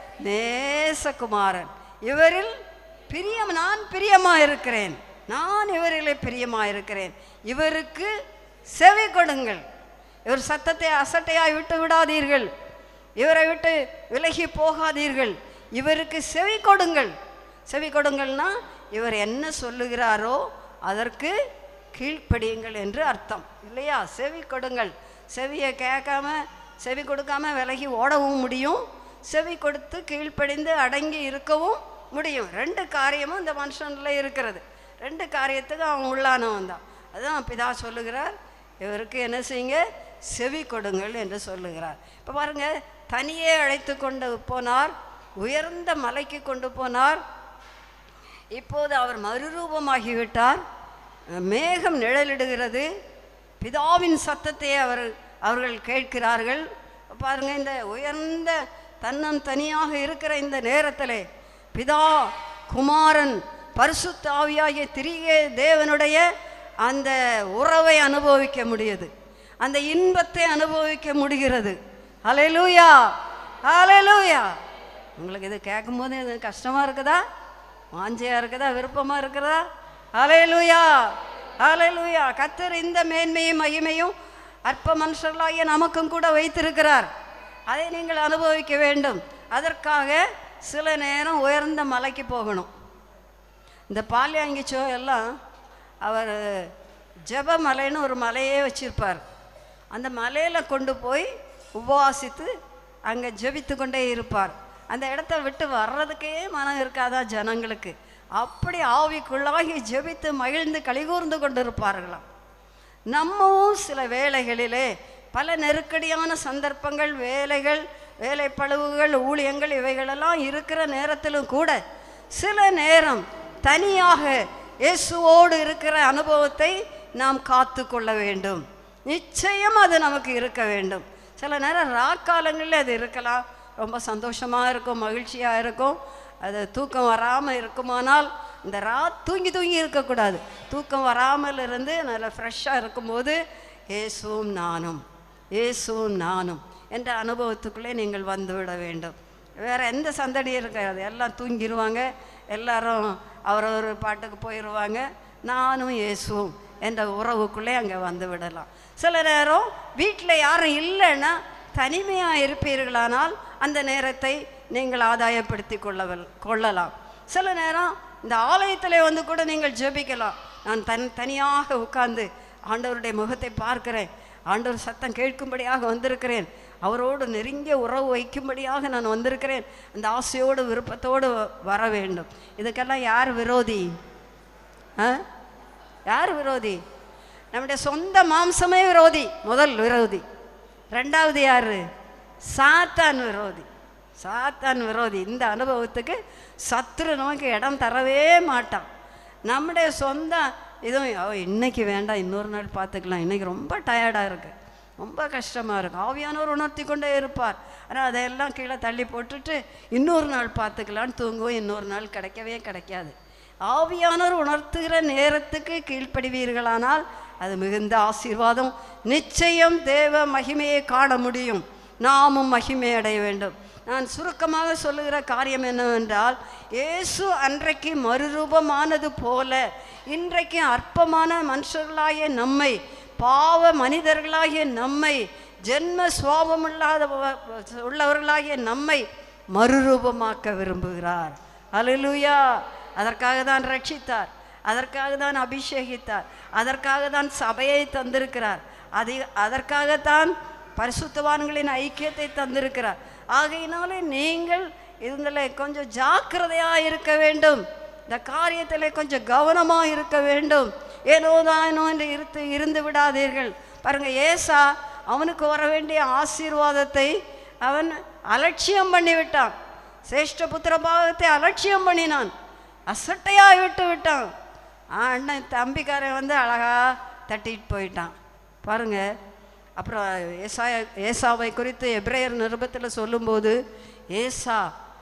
நேசகுமாரன், இவரில் பிரியம் நான் பிரியமாக இருக்கிறேன், நான் இவரிலே பிரியமாக இருக்கிறேன், இவருக்கு செவி கொடுங்கள். இவர் சத்தத்தை அசட்டையாய் விட்டு விடாதீர்கள், இவரை விட்டு விலகி போகாதீர்கள், இவருக்கு செவி கொடுங்கள். செவி கொடுங்கள்னா இவர் என்ன சொல்லுகிறாரோ அதற்கு கீழ்ப்படியுங்கள் என்று அர்த்தம் இல்லையா? செவி கொடுங்கள். செவியை கேட்காம செவி கொடுக்காம விலகி ஓடவும் முடியும், செவி கொடுத்து கீழ்ப்படிந்து அடங்கி இருக்கவும் முடியும். ரெண்டு காரியமும் இந்த மனுஷனில் இருக்கிறது. ரெண்டு காரியத்துக்கு அவன் உள்ளானவன் தான். அதுதான் பிதா சொல்லுகிறார், இவருக்கு என்ன செய்யுங்க, செவி கொடுங்கள் என்று சொல்லுகிறார். இப்போ பாருங்கள், தனியே அழைத்து கொண்டு போனார், உயர்ந்த மலைக்கு கொண்டு போனார். இப்போது அவர் மறுரூபமாகிவிட்டார். மேகம் நிழலிடுகிறது, பிதாவின் சத்தத்தை அவர் அவர்கள் கேட்கிறார்கள். பாருங்கள், இந்த உயர்ந்த தன்னன் தனியாக இருக்கிற இந்த நேரத்தில் பிதா, குமாரன், பரிசுத்த ஆவியாகிய திரியே தேவனுடைய அந்த உறவை அனுபவிக்க முடியுது, அந்த இன்பத்தை அனுபவிக்க முடிகிறது. ஹல்லேலூயா, ஹல்லேலூயா. உங்களுக்கு இது கேட்கும்போது இது கஷ்டமாக இருக்குதா, வாஞ்சையாக இருக்குதா, விருப்பமாக இருக்கிறதா? ஹல்லேலூயா, ஹல்லேலூயா. கர்த்தர் இந்த மேன்மையும் மகிமையும் அற்ப மனுஷர்களாகிய நமக்கும் கூட வைத்திருக்கிறார். அதை நீங்கள் அனுபவிக்க வேண்டும். அதற்காக சில நேரம் உயர்ந்த மலைக்கு போகணும். இந்த பால்யாங்கிச்சோ எல்லாம் அவர் ஜெபமலைன்னு ஒரு மலையே வச்சிருப்பார். அந்த மலையில் கொண்டு போய் உபவாசித்து அங்கே ஜெபித்து கொண்டே இருப்பார். அந்த இடத்த விட்டு வர்றதுக்கே மனம் இருக்காதா ஜனங்களுக்கு. அப்படி ஆவிக்குள்ளாகி ஜெபித்து மகிழ்ந்து கலிகூர்ந்து கொண்டு இருப்பார்களாம். நம்மவும் சில வேளைகளிலே பல நெருக்கடியான சந்தர்ப்பங்கள், வேலைகள், வேலைப்பளுவுகள், ஊழியங்கள் இவைகளெல்லாம் இருக்கிற நேரத்திலும் கூட சில நேரம் தனியாக இயேசுவோடு இருக்கிற அனுபவத்தை நாம் காத்து கொள்ள வேண்டும். நிச்சயம் அது நமக்கு இருக்க வேண்டும். சில நேரம் ராக்காலங்களில் அது இருக்கலாம், ரொம்ப சந்தோஷமாக இருக்கும், மகிழ்ச்சியாக இருக்கும். அது தூக்கம் வராமல் இருக்குமானால் இந்த ரா தூங்கி தூங்கி இருக்கக்கூடாது. தூக்கம் வராமல் இருந்து நல்லா ஃப்ரெஷ்ஷாக இருக்கும்போது இயேசுவும் நானும் இயேசுவும் நானும் என்ற அனுபவத்துக்குள்ளே நீங்கள் வந்துவிட வேண்டும். வேறு எந்த சந்தடியும் இருக்காது. எல்லாம் தூங்கிடுவாங்க, எல்லாரும் அவரவர் பாட்டுக்கு போயிடுவாங்க. நானும் இயேசுவும் என்ற உறவுக்குள்ளே அங்கே வந்து விடலாம். சில நேரம் வீட்டில் யாரும் இல்லைன்னா தனிமையாக இருப்பீர்களானால் அந்த நேரத்தை நீங்கள் ஆதாயப்படுத்தி கொள்ள கொள்ளலாம். சில நேரம் இந்த ஆலயத்தில் வந்து கூட நீங்கள் ஜெபிக்கலாம். நான் தன் தனியாக உட்கார்ந்து ஆண்டவருடைய முகத்தை பார்க்கிறேன், ஆண்டவர் சத்தம் கேட்கும்படியாக வந்திருக்கிறேன், அவரோடு நெருங்கிய உறவு வைக்கும்படியாக நான் வந்திருக்கிறேன், அந்த ஆசையோடு விருப்பத்தோடு வர வேண்டும். இதுக்கெல்லாம் யார் விரோதி? ஆ யார் விரோதி? நம்முடைய சொந்த மாம்சமே விரோதி, முதல் விரோதி. ரெண்டாவது யார்? சாத்தான் விரோதி. சாத்தான் விரோதி. இந்த அனுபவத்துக்கு சத்துரு நமக்கு இடம் தரவே மாட்டான். நம்முடைய சொந்த இதுவும் இன்னைக்கு வேண்டாம், இன்னொரு நாள் பார்த்துக்கலாம், இன்றைக்கி ரொம்ப டயர்டாக இருக்குது, ரொம்ப கஷ்டமாக இருக்குது, ஆவியானவர் உணர்த்தி கொண்டே இருப்பார். ஆனால் அதையெல்லாம் கீழே தள்ளி போட்டுட்டு இன்னொரு நாள் பார்த்துக்கலான்னு தூங்குவோம். இன்னொரு நாள் கிடைக்கவே கிடைக்காது. ஆவியானவர் உணர்த்துகிற நேரத்துக்கு கீழ்ப்படுவீர்களானால் அது மிகுந்த ஆசீர்வாதம். நிச்சயம் தேவ மகிமையை காண முடியும், நாமும் மகிமை அடைய வேண்டும். நான் சுருக்கமாக சொல்லுகிற காரியம் என்னவென்றால், இயேசு அன்றைக்கு மறுரூபமானது போல இன்றைக்கு அற்பமான மனுஷர்களாகிய நம்மை, பாவ மனிதர்களாகிய நம்மை, ஜென்ம சுவாபம் இல்லாத உள்ளவர்களாகிய நம்மை மறுரூபமாக்க விரும்புகிறார். அல்லேலூயா. அதற்காக தான் ரட்சித்தார், அதற்காக தான் அபிஷேகித்தார், அதற்காக தான் சபையை தந்திருக்கிறார், அது அதற்காகத்தான் பரிசுத்தவான்களின் ஐக்கியத்தை தந்திருக்கிறார். ஆகையினாலே நீங்கள் இதில் கொஞ்சம் ஜாக்கிரதையாக இருக்க வேண்டும், இந்த காரியத்தில் கொஞ்சம் கவனமாக இருக்க வேண்டும். ஏனோ தானோ என்று இருந்து இருந்து விடாதீர்கள். பாருங்கள், ஏசா அவனுக்கு வர வேண்டிய ஆசீர்வாதத்தை அவன் அலட்சியம் பண்ணிவிட்டான். சிரேஷ்ட புத்திர பாகத்தை அலட்சியம் பண்ணினான், அசட்டையாக விட்டு விட்டான். அண்ணன் தம்பிக்காரன் வந்து அழகாக தட்டிட்டு போயிட்டான். பாருங்கள், அப்புறம் ஏசா ஏசாவை குறித்து எபிரேயர் நிருபத்தில் சொல்லும்போது, ஏசா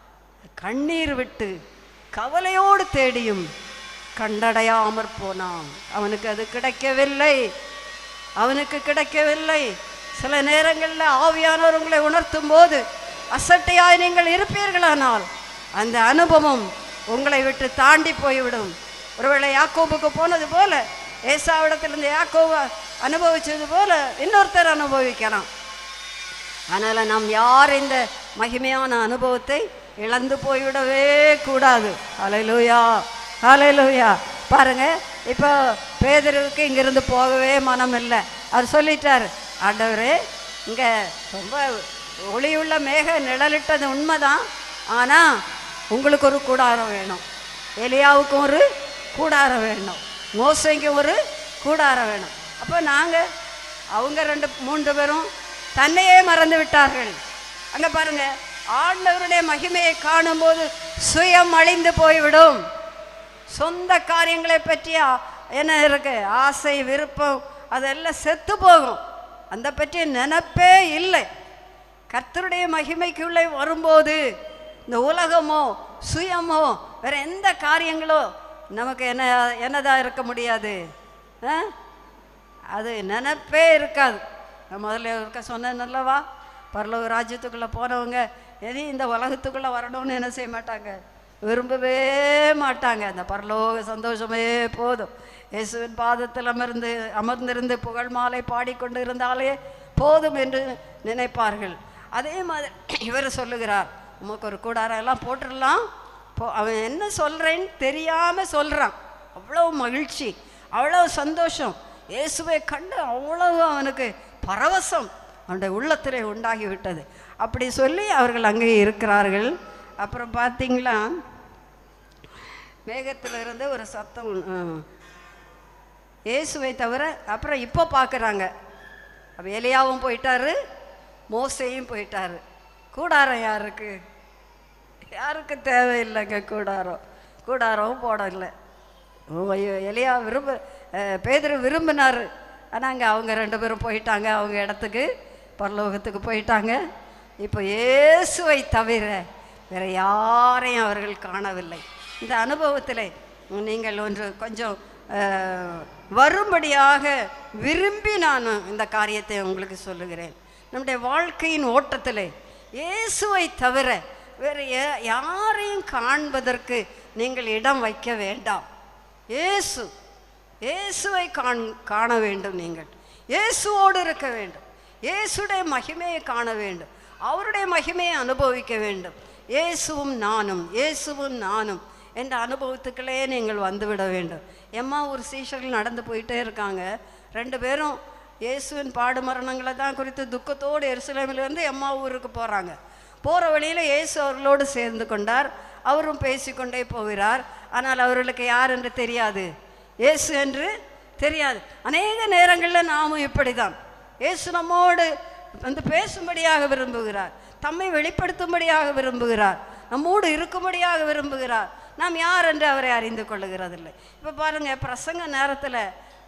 கண்ணீர் விட்டு கவலையோடு தேடியும் கண்டடையாமற் போனான். அவனுக்கு அது கிடைக்கவில்லை, அவனுக்கு கிடைக்கவில்லை. சில நேரங்களில் ஆவியானவர் உங்களை உணர்த்தும் போது அசட்டையாய் நீங்கள் இருப்பீர்களானால் அந்த அனுபவம் உங்களை விட்டு தாண்டி போய்விடும். ஒருவேளை யாக்கோபுக்கு போனது போல, ஏசாவிடத்திலிருந்து யாக்கோபு அனுபவிச்சது போல இன்னொருத்தர் அனுபவிக்கலாம். அதனால் நாம் யார் இந்த மகிமையான அனுபவத்தை இழந்து போய்விடவே கூடாது. ஹல்லேலூயா, ஹல்லேலூயா. பாருங்கள், இப்போ பேதுருவுக்கு இங்கிருந்து போகவே மனம் இல்லை. அவர் சொல்லிட்டார், ஆண்டவரே இங்கே ரொம்ப ஒளியுள்ள மேக நிழலிட்டது உண்மைதான், ஆனால் உங்களுக்கு ஒரு கூடாரம் வேணும், எலியாவுக்கும் ஒரு கூடாரம் வேணும், மோசைக்கும் ஒரு கூடாரம் வேணும். அப்போ நாங்கள் அவங்க ரெண்டு மூன்று பேரும் தன்னையே மறந்து விட்டார்கள். அங்கே பாருங்கள், ஆண்டவருடைய மகிமையை காணும்போது சுயம் அழிந்து போய்விடும். சொந்த காரியங்களை பற்றிய என்ன இருக்கு, ஆசை விருப்பம் அதெல்லாம் செத்து போகும். அந்த பற்றிய நினைப்பே இல்லை. கர்த்தருடைய மகிமைக்குள்ளே வரும்போது இந்த உலகமோ சுயமோ வேறு எந்த காரியங்களோ நமக்கு என்ன என்னதான் இருக்க முடியாது, அது நினைப்பே இருக்காது. நான் முதல்ல இருக்க சொன்னேன் அல்லவா, பரலோக ராஜ்யத்துக்குள்ளே போனவங்க எது இந்த உலகத்துக்குள்ளே வரணும்னு என்ன செய்ய மாட்டாங்க, விரும்பவே மாட்டாங்க. அந்த பரலோக சந்தோஷமே போதும். இயேசுவின் பாதத்தில் அமர்ந்து அமர்ந்திருந்து புகழ் மாலை பாடிக்கொண்டு இருந்தாலே போதும் என்று நினைப்பார்கள். அதே மாதிரி இவர் சொல்லுகிறார், உமக்கு ஒரு கூடாரம் எல்லாம் போட்டுடலாம். போ அவன் என்ன சொல்கிறேன்னு தெரியாமல் சொல்கிறான். அவ்வளோ மகிழ்ச்சி, அவ்வளோ சந்தோஷம், இயேசுவை கண்டு அவ்வளவு அவனுக்கு பரவசம் அவனுடைய உள்ளத்திலே உண்டாகிவிட்டது. அப்படி சொல்லி அவர்கள் அங்கே இருக்கிறார்கள். அப்புறம் பார்த்தீங்களா, மேகத்தில் இருந்து ஒரு சத்தம், இயேசுவை தவிர அப்புறம் இப்போ பார்க்குறாங்க. அப்போ எலியாவும் போயிட்டாரு, மோசையும் போயிட்டாரு. கூடாரம் யாருக்கு? யாருக்கு தேவையில்லைங்க கூடாரம். கூடாரம் போடலை. எலியா விரும்ப பேதுரு விரும்பினார். ஆனால் அங்கே அவங்க ரெண்டு பேரும் போயிட்டாங்க அவங்க இடத்துக்கு, பரலோகத்துக்கு போயிட்டாங்க. இப்போ இயேசுவை தவிர வேறு யாரையும் அவர்கள் காணவில்லை. இந்த அனுபவத்தில் நீங்கள் ஒன்று கொஞ்சம் வரும்படியாக விரும்பி நான் இந்த காரியத்தை உங்களுக்கு சொல்லுகிறேன். நம்முடைய வாழ்க்கையின் ஓட்டத்தில் இயேசுவை தவிர வேறு யாரையும் காண்பதற்கு நீங்கள் இடம் வைக்க வேண்டாம். இயேசு இயேசுவை காண் காண வேண்டும். நீங்கள் இயேசுவோடு இருக்க வேண்டும். இயேசுடைய மகிமையை காண வேண்டும். அவருடைய மகிமையை அனுபவிக்க வேண்டும். இயேசுவும் நானும் இயேசுவும் நானும் என்ற அனுபவத்துக்களே நீங்கள் வந்துவிட வேண்டும். எம்மா ஒரு சீஷர்கள் நடந்து போயிட்டே இருக்காங்க. ரெண்டு பேரும் இயேசுவின் பாடு மரணங்களை தான் குறித்து துக்கத்தோடு எருசலேமிலிருந்து எம்மா ஊருக்கு போகிறாங்க. போகிற வழியில் இயேசு அவர்களோடு சேர்ந்து கொண்டார். அவரும் பேசிக்கொண்டே போகிறார். ஆனால் அவர்களுக்கு யார் என்று தெரியாது, இயேசு என்று தெரியாது. அநேக நேரங்களில் நாமும் இப்படி தான். இயேசு நம்மோடு வந்து பேசும்படியாக விரும்புகிறார், தம்மை வெளிப்படுத்தும்படியாக விரும்புகிறார், நம்மோடு இருக்கும்படியாக விரும்புகிறார். நாம் யார் என்று அவரை அறிந்து கொள்ளுகிறதில்லை. இப்போ பாருங்கள், பிரசங்க நேரத்தில்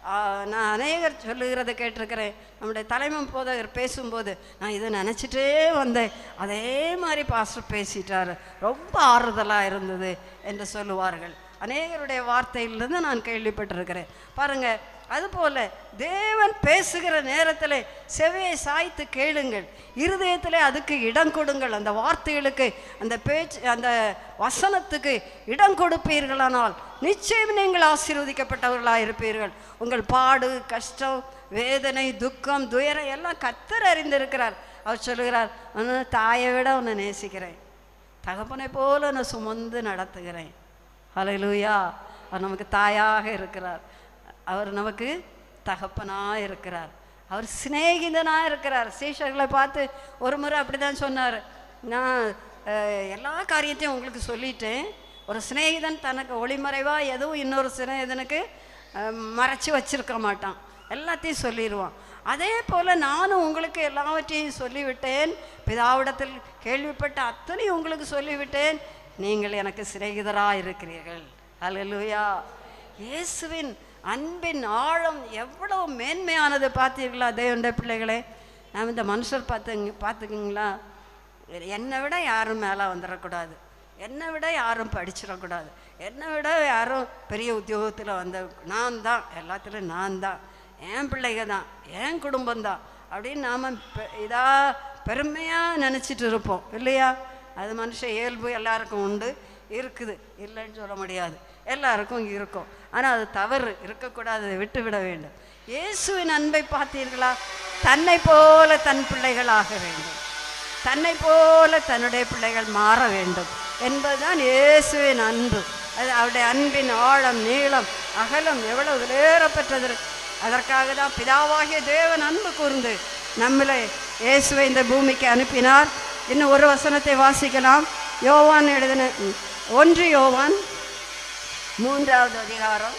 நான் அநேகர் சொல்லுகிறத கேட்டிருக்கிறேன். நம்முடைய தலைமை போதகர் பேசும்போது நான் இதை நினச்சிட்டே வந்தேன், அதே மாதிரி பாஸ்டர் பேசிட்டார், ரொம்ப ஆறுதலாக இருந்தது என்று சொல்லுவார்கள். அநேகருடைய வார்த்தையிலிருந்து நான் கேள்விப்பட்டிருக்கிறேன். பாருங்கள், அதுபோல் தேவன் பேசுகிற நேரத்தில் செவியை சாய்த்து கேளுங்கள், இருதயத்தில் அதுக்கு இடம் கொடுங்கள். அந்த வார்த்தைகளுக்கு, அந்த பேச்சு, அந்த வசனத்துக்கு இடம் கொடுப்பீர்களானால் நிச்சயம் நீங்கள் ஆசீர்வதிக்கப்பட்டவர்களாக இருப்பீர்கள். உங்கள் பாடு, கஷ்டம், வேதனை, துக்கம், துயரம் எல்லாம் கர்த்தர் அறிந்திருக்கிறார். அவர் சொல்லுகிறார், உன்னை தாயை விட உன்னை நேசிக்கிறேன், தகப்பனை போல உன்னை சுமந்து நடத்துகிறேன். ஹல்லேலூயா. அவர் நமக்கு தாயாக இருக்கிறார், அவர் நமக்கு தகப்பனாக இருக்கிறார், அவர் சிநேகிதனாக இருக்கிறார். சீஷர்களை பார்த்து ஒரு முறை அப்படி தான் சொன்னார், நான் எல்லா காரியத்தையும் உங்களுக்கு சொல்லிட்டேன். ஒரு சிநேகிதன் தனக்கு ஒளிமறைவாக எதுவும் இன்னொரு சிநேகிதனுக்கு மறைச்சி வச்சிருக்க மாட்டான், எல்லாத்தையும் சொல்லிடுவான். அதே போல் நானும் உங்களுக்கு எல்லாவற்றையும் சொல்லிவிட்டேன், பிதாவிடத்தில் கேள்விப்பட்ட அத்தனையும் உங்களுக்கு சொல்லிவிட்டேன், நீங்கள் எனக்கு சிநேகிதராக இருக்கிறீர்கள். ஹல்லேலூயா. இயேசுவின் அன்பின் ஆழம் எவ்வளோ மேன்மையானது பார்த்தீர்களா தேவனுடைய பிள்ளைகளே? நாம் இந்த மனுஷர் பார்த்துங்க பார்த்துக்கிங்களா, என்னை விட யாரும் மேலே வந்துடக்கூடாது, என்னை விட யாரும் படிச்சிடக்கூடாது, என்னை விட யாரும் பெரிய உத்தியோகத்தில் வந்த, நான் தான் எல்லாத்துலேயும், நான் தான், என் பிள்ளைங்க தான், என் குடும்பம்தான் அப்படின்னு நாம் இதாக பெருமையாக நினச்சிட்டு இருப்போம் இல்லையா? அது மனுஷ இயல்பு எல்லாருக்கும் உண்டு, இருக்குது, இல்லைன்னு சொல்ல முடியாது, எல்லாருக்கும் இருக்கும். ஆனால் அது தவறு, இருக்கக்கூடாது, அதை விட்டு விட வேண்டும். இயேசுவின் அன்பை பார்த்தீர்களா? தன்னை போல தன் பிள்ளைகள் ஆக வேண்டும், தன்னை போல தன்னுடைய பிள்ளைகள் மாற வேண்டும் என்பதுதான் இயேசுவின் அன்பு. அது அவருடைய அன்பின் ஆழம், நீளம், அகலம் எவ்வளவு விலையேறப்பெற்றது. அதற்காக தான் பிதாவாகிய தேவன் அன்பு கூர்ந்து நம்மளை இயேசுவை இந்த பூமிக்கு அனுப்பினார். இன்னும் ஒரு வசனத்தை வாசிக்கலாம். யோவான் எழுதின ஒன்று யோவான் மூன்றாவது அதிகாரம்,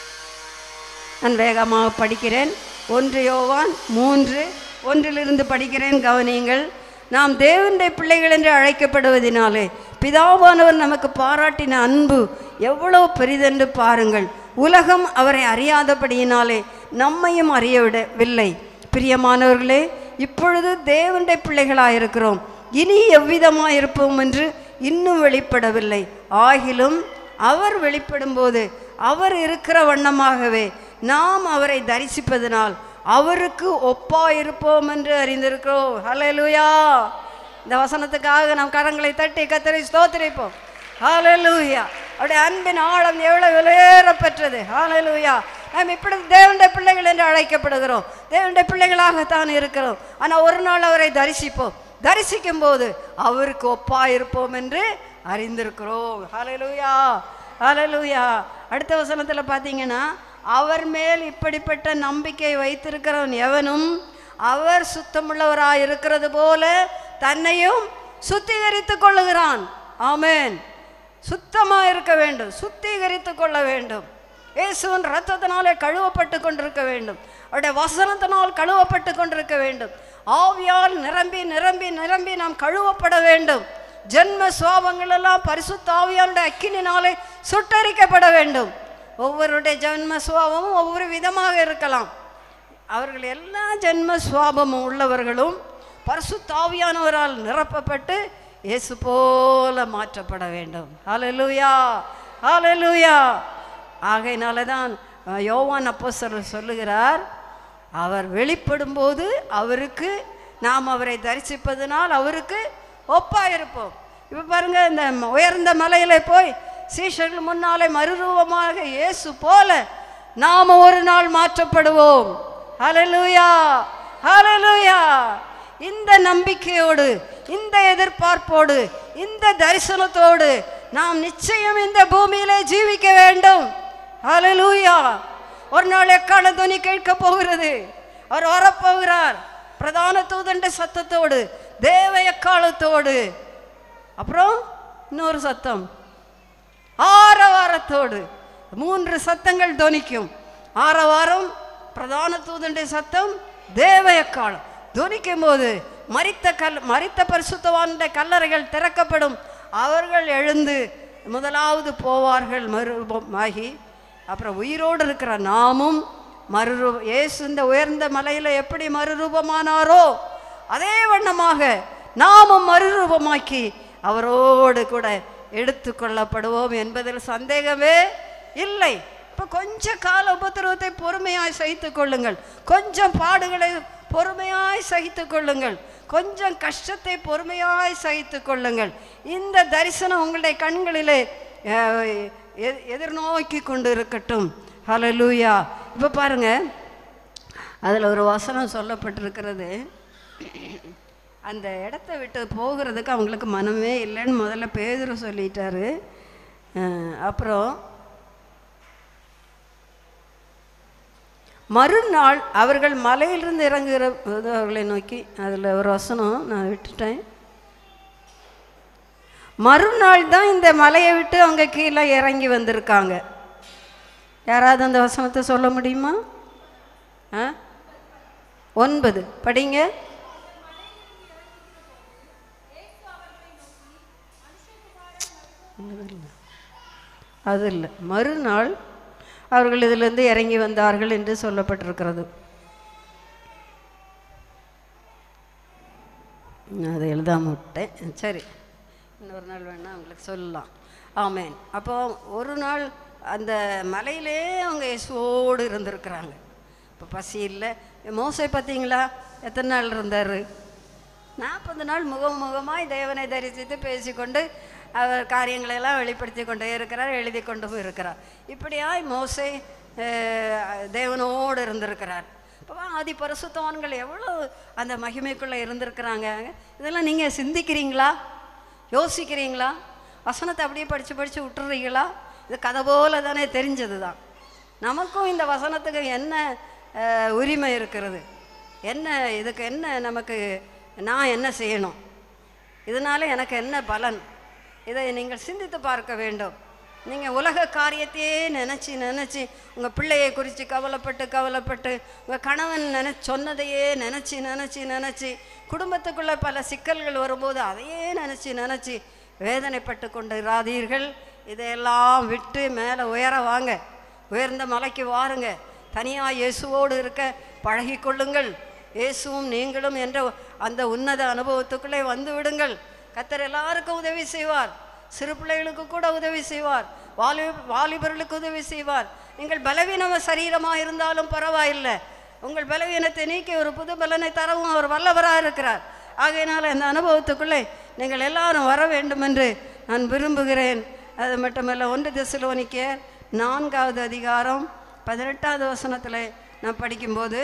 நான் வேகமாக படிக்கிறேன். ஒன்று யோவான் மூன்று ஒன்றிலிருந்து படிக்கிறேன், கவனியுங்கள். நாம் தேவனுடைய பிள்ளைகள் என்று அழைக்கப்படுவதினாலே பிதாவானவர் நமக்கு பாராட்டின அன்பு எவ்வளவு பெரிதென்று பாருங்கள். உலகம் அவரை அறியாதபடியினாலே நம்மையும் அறியவிடவில்லை. பிரியமானவர்களே, இப்பொழுது தேவனுடைய பிள்ளைகளாயிருக்கிறோம், இனி எவ்விதமாக இருப்போம் என்று இன்னும் வெளிப்படவில்லை. ஆகிலும் அவர் வெளிப்படும்போது அவர் இருக்கிற வண்ணமாகவே நாம் அவரை தரிசிப்பதனால் அவருக்கு ஒப்பாயிருப்போம் என்று அறிந்திருக்கிறோம். ஹல்லேலூயா. இந்த வசனத்துக்காக நாம் கரங்களை தட்டி கர்த்தரை ஸ்தோத்திரிப்போம். ஹல்லேலூயா. அவருடைய அன்பின் ஆழம் எவ்வளவு விலையேறப்பெற்றது. ஹல்லேலூயா. நாம் இப்படி தேவனுடைய பிள்ளைகள் என்று அழைக்கப்படுகிறோம், தேவனுடைய பிள்ளைகளாகத்தான் இருக்கிறோம். ஆனால் ஒரு நாள் அவரை தரிசிப்போம், தரிசிக்கும் போது அவருக்கு ஒப்பாயிருப்போம் என்று அறிந்திருக்கிறோம். ஹல்லேலூயா, ஹல்லேலூயா. அடுத்த வசனத்தில் பார்த்தீங்கன்னா, அவர் மேல் இப்படிப்பட்ட நம்பிக்கை வைத்திருக்கிறவன் எவனும் அவர் சுத்தமுள்ளவராய் இருக்கிறது போல தன்னையும் சுத்திகரித்து கொள்ளுகிறான். ஆமென். சுத்தமாக இருக்க வேண்டும், சுத்திகரித்து கொள்ள வேண்டும். இயேசுவின் இரத்தத்தினாலே கழுவப்பட்டு கொண்டிருக்க வேண்டும், அவருடைய வசனத்தினால் கழுவப்பட்டு கொண்டிருக்க வேண்டும். ஆவியால் நிரம்பி நிரம்பி நிரம்பி நாம் கழுவப்பட வேண்டும். ஜென்ம சுவாபங்கள் எல்லாம் பரிசுத்த ஆவியாருடைய அக்கினினாலே சுட்டரிக்கப்பட வேண்டும். ஒவ்வொருடைய ஜென்ம சுவாபமும் ஒவ்வொரு விதமாக இருக்கலாம். அவர்கள் எல்லா ஜென்ம சுவாபமும் உள்ளவர்களும் பரிசுத்த ஆவியானவரால் நிரப்பப்பட்டு இயேசு போல மாற்றப்பட வேண்டும். ஹல்லேலூயா, ஹல்லேலூயா. ஆகையினால தான் யோவான் அப்போஸ்தலர் சொல்லுகிறார், அவர் வெளிப்படும் போது அவருக்கு நாம் அவரை தரிசிப்பதனால் அவருக்கு ஒப்பாயிருப்போம். இப்போ பாருங்க, இந்த உயர்ந்த மலையில போய் சீஷர்கள் முன்னாலே மறுரூபமாக இயேசு போல நாம் ஒரு நாள் மாற்றப்படுவோம். ஹல்லேலூயா, ஹல்லேலூயா. இந்த நம்பிக்கையோடு, இந்த எதிர்பார்ப்போடு, இந்த தரிசனத்தோடு நாம் நிச்சயம் இந்த பூமியிலே ஜீவிக்க வேண்டும். ஹல்லேலூயா. ஒரு நாள் எக்கால துணி கேட்க போகிறது. அவர் வரப்போகிறார் பிரதான தூதண்ட சத்தத்தோடு, தேவ எக்காலத்தோடு, அப்புறம் இன்னொரு சத்தம் ஆரவாரத்தோடு. மூன்று சத்தங்கள் துணிக்கும். ஆரவாரம், பிரதான தூதண்ட சத்தம், தேவ எக்காலம் துணிக்கும் போது மரித்த கல் மரித்த பரிசுத்தவானுடைய கல்லறைகள் திறக்கப்படும். அவர்கள் எழுந்து முதலாவது போவார்கள் மறுரூபமாகி. அப்புறம் உயிரோடு இருக்கிற நாமும் மறுரூப இயேசு இந்த உயர்ந்த மலையில் எப்படி மறுரூபமானாரோ அதே வண்ணமாக நாமும் மறுரூபமாக்கி அவரோடு கூட எடுத்து கொள்ளப்படுவோம் என்பதில் சந்தேகமே இல்லை. இப்போ கொஞ்சம் கால உபத்திரவத்தை பொறுமையாய் சகித்து கொள்ளுங்கள். கொஞ்சம் பாடுகளை பொறுமையாய் சகித்து கொள்ளுங்கள். கொஞ்சம் கஷ்டத்தை பொறுமையாய் சகித்து கொள்ளுங்கள். இந்த தரிசனம் உங்களுடைய கண்களிலே எதிர்நோக்கி கொண்டு இருக்கட்டும். ஹல்லேலூயா. இப்போ பாருங்க, அதில் ஒரு வசனம் சொல்லப்பட்டிருக்கிறது. அந்த இடத்த விட்டு போகிறதுக்கு அவங்களுக்கு மனமே இல்லைன்னு முதல்ல பேதுரு சொல்லிட்டாரு. அப்புறம் மறுநாள் அவர்கள் மலையிலிருந்து இறங்குகிற அவர்களை நோக்கி, அதில் ஒரு வசனம் நான் விட்டுட்டேன். மறுநாள் தான் இந்த மலையை விட்டு அவங்க கீழே இறங்கி வந்திருக்காங்க. யாராவது அந்த வசனத்தை சொல்ல முடியுமா? ஆ ஒன்பது படிங்க. அது இல்லை, மறுநாள் அவர்கள் இதிலிருந்து இறங்கி வந்தார்கள் என்று சொல்லப்பட்டிருக்கிறது. அதை எழுதாம விட்டேன். சரி, இன்னொரு நாள் வேணால் அவங்களுக்கு சொல்லலாம். ஆமேன். அப்போ ஒரு நாள் அந்த மலையிலே அவங்க இயேசுவோடு இருந்திருக்கிறாங்க. இப்போ பசி இல்லை. மோசே பார்த்தீங்களா, எத்தனை நாள் இருந்தார்? நாற்பது நாள் முகமுகமாய் தேவனை தரிசித்து பேசிக்கொண்டு அவர் காரியங்களெல்லாம் வெளிப்படுத்தி கொண்டே இருக்கிறார், எழுதி கொண்டு போயிருக்கிறார். இப்படியாய் மோசே தேவனோடு இருந்திருக்கிறார். இப்போ ஆதி பரிசுத்தவான்கள் எவ்வளோ அந்த மகிமைக்குள்ளே இருந்திருக்கிறாங்க. இதெல்லாம் நீங்கள் சிந்திக்கிறீங்களா, யோசிக்கிறீங்களா? வசனத்தை அப்படியே படித்து படித்து விட்டுறீங்களா? இது கதை போல தானே தெரிஞ்சது தான். நமக்கும் இந்த வசனத்துக்கு என்ன உரிமை இருக்கிறது? என்ன இதுக்கு என்ன நமக்கு, நான் என்ன செய்யணும், இதனால எனக்கு என்ன பலன்? இதை நீங்கள் சிந்தித்து பார்க்க வேண்டும். நீங்கள் உலக காரியத்தையே நினச்சி நினச்சி உங்கள் பிள்ளையை குறித்து கவலைப்பட்டு கவலைப்பட்டு உங்கள் கணவன் நினை சொன்னதையே நினச்சி நினச்சி நினச்சி குடும்பத்துக்குள்ளே பல சிக்கல்கள் வரும்போது அதையே நினச்சி நினச்சி வேதனைப்பட்டு கொண்டு இராதீர்கள். இதையெல்லாம் விட்டு மேலே உயர வாங்க, உயர்ந்த மலைக்கு வாருங்க. தனியாக இயேசுவோடு இருக்க பழகி கொள்ளுங்கள். இயேசுவும் நீங்களும் என்ற அந்த உன்னத அனுபவத்துக்குள்ளே வந்து விடுங்கள். கர்த்தர் எல்லாருக்கும் உதவி செய்வார். சிறு பிள்ளைகளுக்கு கூட உதவி செய்வார். வாலி வாலிபர்களுக்கு உதவி செய்வார். நீங்கள் பலவீன சரீரமாக இருந்தாலும் பரவாயில்லை, உங்கள் பலவீனத்தை நீக்கி ஒரு புது பலனை தரவும் அவர் வல்லவராக இருக்கிறார். ஆகையினால் இந்த அனுபவத்துக்குள்ளே நீங்கள் எல்லாரும் வர வேண்டும் என்று நான் விரும்புகிறேன். அது மட்டுமல்ல, ஒன்று தெசலோனிக்கேயர் நான்காவது அதிகாரம் பதினெட்டாவது வசனத்தில் நான் படிக்கும்போது,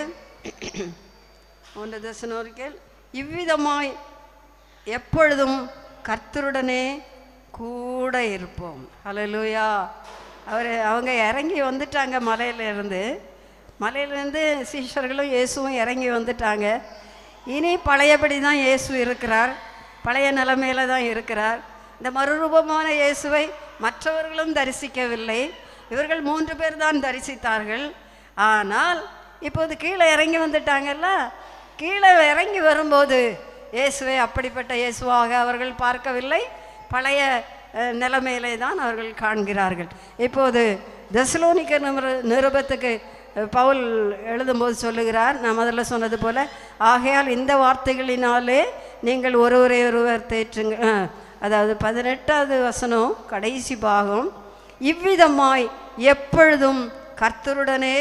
ஒன்று தெசலோனிக்கேயர் இவ்விதமாய் எப்பொழுதும் கர்த்தருடனே கூட இருப்போம். ஹல்லேலூயா. அவர் அவங்க இறங்கி வந்துட்டாங்க மலையிலேருந்து. மலையிலேருந்து சீஷர்களும் இயேசுவும் இறங்கி வந்துட்டாங்க. இனி பழையபடி தான் இயேசு இருக்கிறார், பழைய நிலைமையில் தான் இருக்கிறார். இந்த மறுரூபமான இயேசுவை மற்றவர்களும் தரிசிக்கவில்லை, இவர்கள் மூன்று பேர் தான் தரிசித்தார்கள். ஆனால் இப்போது கீழே இறங்கி வந்துட்டாங்கல்ல, கீழே இறங்கி வரும்போது இயேசுவை அப்படிப்பட்ட இயேசுவாக அவர்கள் பார்க்கவில்லை, பழைய நிலைமையிலே தான் அவர்கள் காண்கிறார்கள். இப்போது தெசலோனிக்க நிரு நிருபத்துக்கு பவுல் எழுதும்போது சொல்லுகிறார், நான் முதல்ல சொன்னது போல, ஆகையால் இந்த வார்த்தைகளினாலே நீங்கள் ஒருவரை ஒருவர் தேற்றுங்க. அதாவது பதினெட்டாவது வசனம் கடைசி பாகம், இவ்விதமாய் எப்பொழுதும் கர்த்தருடனே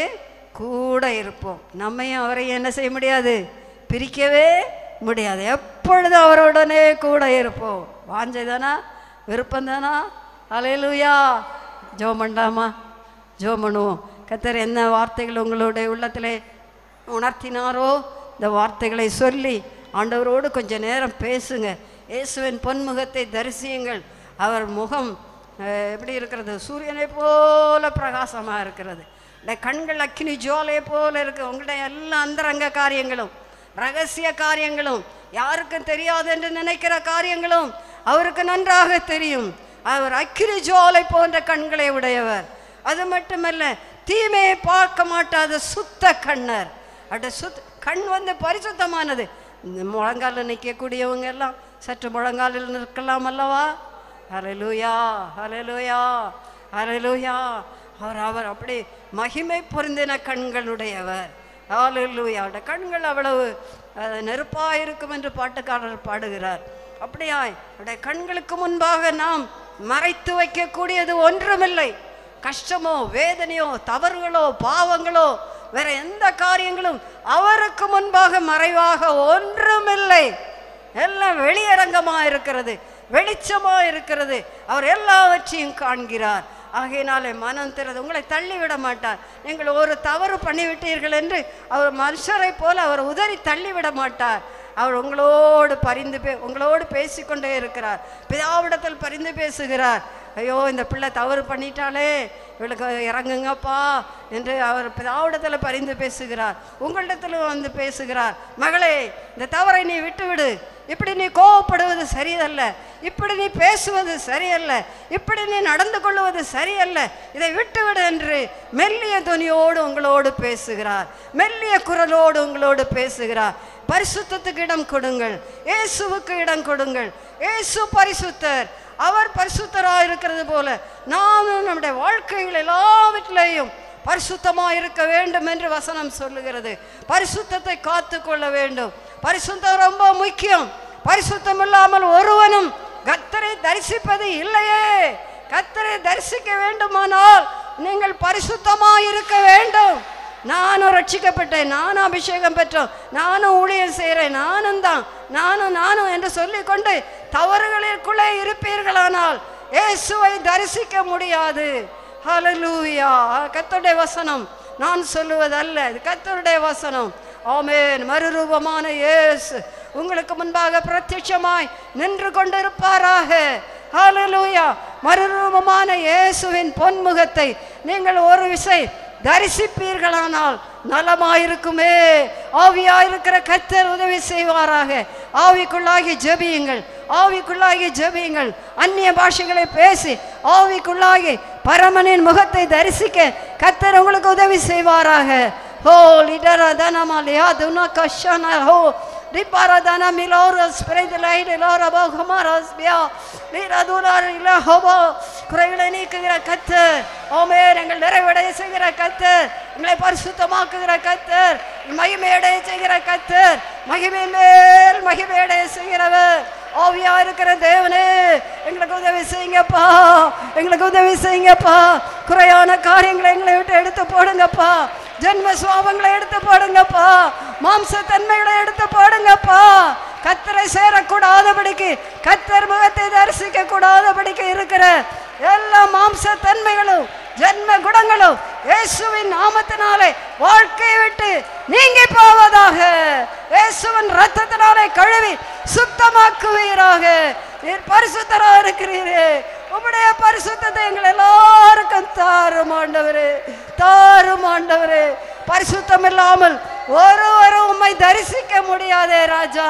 கூட இருப்போம். நம்மையும் அவரையும் என்ன செய்ய முடியாது, பிரிக்கவே முடியாது. எப்பொழுதும் அவருடனே கூட இருப்போம். வாஞ்சைதானா, விருப்பம்தானா? அல்லேலூயா. ஜெபம் பண்ணலாமா? ஜெபம் பண்ணுவோம். கர்த்தர் என்ன வார்த்தைகள் உங்களுடைய உள்ளத்திலே உணர்த்தினாரோ இந்த வார்த்தைகளை சொல்லி ஆண்டவரோடு கொஞ்சம் நேரம் பேசுங்க. இயேசுவின் பொன்முகத்தை தரிசியுங்கள். அவர் முகம் எப்படி இருக்கிறது, சூரியனை போல பிரகாசமாக இருக்கிறது. இந்த கண்கள் அக்கினி ஜுவாலை போல இருக்கு. உங்களுடைய எல்லா அந்தரங்க காரியங்களும் ரகசிய காரியங்களும் யாருக்கும் தெரியாது என்று நினைக்கிற காரியங்களும் அவருக்கு நன்றாக தெரியும். அவர் அக்கினி ஜுவாலை போன்ற கண்களை உடையவர். அது மட்டுமல்ல, தீமையை பார்க்க மாட்டாத சுத்த கண்ணர். அட சுத் கண் வந்து பரிசுத்தமானது. முழங்காலில் நிற்கக்கூடியவங்க எல்லாம் சற்று முழங்காலில் நிற்கலாம் அல்லவா? ஹல்லேலூயா, ஹல்லேலூயா, ஹல்லேலூயா. அவர் அவர் அப்படி மகிமை பொருந்தின கண்களுடையவர். ஹல்லேலூயா. அவருடைய கண்கள் அவ்வளவு நெருப்பாக இருக்கும் என்று பாட்டுக்காரர் பாடுகிறார். அப்படியாய் அவருடைய கண்களுக்கு முன்பாக நாம் மறைத்து வைக்கக்கூடியது ஒன்றுமில்லை. கஷ்டமோ வேதனையோ தவறுகளோ பாவங்களோ வேற எந்த காரியங்களும் அவருக்கு முன்பாக மறைவாக ஒன்றுமில்லை. எல்லாம் வெளியரங்கமாக இருக்கிறது, வெளிச்சமாக இருக்கிறது. அவர் எல்லாவற்றையும் காண்கிறார். ஆகையினாலே மனம் திறந்து உங்களை தள்ளிவிட மாட்டார். நீங்கள் ஒரு தவறு பண்ணிவிட்டீர்கள் என்று அவர் மனுஷரை போல அவர் உதறி தள்ளிவிட மாட்டார். அவர் உங்களோடு பரிந்து பே உங்களோடு பேசிக்கொண்டே இருக்கிறார். பிதாவிடத்தில் பரிந்து பேசுகிறார். ஐயோ, இந்த பிள்ளை தவறு பண்ணிட்டாலே, இவளுக்கு இறங்குங்கப்பா என்று அவர் பிதாவிடத்தில் பரிந்து பேசுகிறார். உங்களிடத்திலும் வந்து பேசுகிறார். மகளே, இந்த தவறை நீ விட்டுவிடு. இப்படி நீ கோவப்படுவது சரியல்ல, இப்படி நீ பேசுவது சரியல்ல, இப்படி நீ நடந்து கொள்வது சரியல்ல, இதை விட்டுவிடு என்று மெல்லிய துணியோடு உங்களோடு பேசுகிறார். மெல்லிய குரலோடு உங்களோடு பேசுகிறார். பரிசுத்தத்துக்கு இடம் கொடுங்கள், இயேசுவுக்கு இடம் கொடுங்கள். இயேசு பரிசுத்தர். அவர் பரிசுத்தராக இருக்கிறது போல நாமும் நம்முடைய வாழ்க்கைகள் எல்லாவற்றிலேயும் பரிசுத்தமாக இருக்க வேண்டும் என்று வசனம் சொல்லுகிறது. பரிசுத்தத்தை காத்து கொள்ள வேண்டும். பரிசுத்தம் ரொம்ப முக்கியம். பரிசுத்தம் இல்லாமல் ஒருவனும் கர்த்தரை தரிசிப்பது இல்லையே. கர்த்தரை தரிசிக்க வேண்டுமானால் நீங்கள் பரிசுத்தமாக இருக்க வேண்டும். நானும் ரட்சிக்கப்பட்டேன், நானும் அபிஷேகம் பெற்றோம், நானும் ஊழியம் செய்கிறேன், நானும் தான் நானும் நானும் என்று சொல்லிக்கொண்டு தவறுகளிற்குள்ளே இருப்பீர்களானால் இயேசுவை தரிசிக்க முடியாது. ஹல்லேலூயா. கர்த்தருடைய வசனம் நான் சொல்லுவதல்ல, இது கர்த்தருடைய வசனம். ஆமென். மறுரூபமான இயேசு உங்களுக்கு முன்பாக பிரத்யட்சமாய் நின்று கொண்டிருப்பாராக. ஹல்லேலூயா. மறுரூபமான இயேசுவின் பொன்முகத்தை நீங்கள் ஒரு விசை தரிசிப்பீர்களானால் நலமாயிருக்குமே. ஆவியாயிருக்கிற கர்த்தர் உதவி செய்வாராக. ஆவிக்குள்ளாகி ஜெபியுங்கள், ஆவிக்குள்ளாகி ஜெபியுங்கள். அந்நிய பாஷைகளை பேசி ஆவிக்குள்ளாகி பரமனின் முகத்தை தரிசிக்க கர்த்தர் உங்களுக்கு உதவி செய்வாராக. ஹோ லிடரா தனமாலியா துனா கஷனா ஹோ ரிபாரதானா மிலோரஸ் பிரேதலைட் லோரபோ ஹமாரஸ் பியா லிரதுனார் இலஹோபோ. குறைகளை நீக்குகிற கர்த்தர். ஆமென். எங்கள் நிறைவடைய செய்கிற கர்த்தர், எங்களை பரிசுத்தமாக்குகிற கர்த்தர், மகிமையடைய செய்கிற கர்த்தர், மகிமை மேல் மகிமையடைய செய்கிறவர். ஆவியா இருக்கிற தேவனே, எங்களுக்கு உதவி செய்யுங்கப்பா, எங்களுக்கு உதவி செய்யுங்கப்பா. குறையான காரியங்களை எங்களை விட்டு எடுத்து போடுங்கப்பா. ஜென்ம சுவாபங்களை எடுத்து போடுங்கப்பா. மாம்ச தன்மைகளை எடுத்து போடுங்கப்பா. கர்த்தரை சேரக்கூடாதபடிக்கு, கர்த்தர் முகத்தை தரிசிக்க கூடாதபடிக்கு இருக்கிற எல்லா மாம்ச தன்மைகளும் ஜென்ம குணங்களும் இயேசுவின் நாமத்தினாலே வாழ்க்கையை விட்டு நீங்கி போவதாக. இயேசுவின் இரத்தத்தினாலே கழுவி சுத்தமாக்குவீராக. நீர் பரிசுத்தராக இருக்கிறீரே, உம்முடைய பரிசுத்தத்தை எங்கள் எல்லாருக்கும் தாரும் ஆண்டவரே, தாரும் ஆண்டவரே. பரிசுத்தம் இல்லாமல் ஒருவரும் உம்மை தரிசிக்க முடியாதே ராஜா.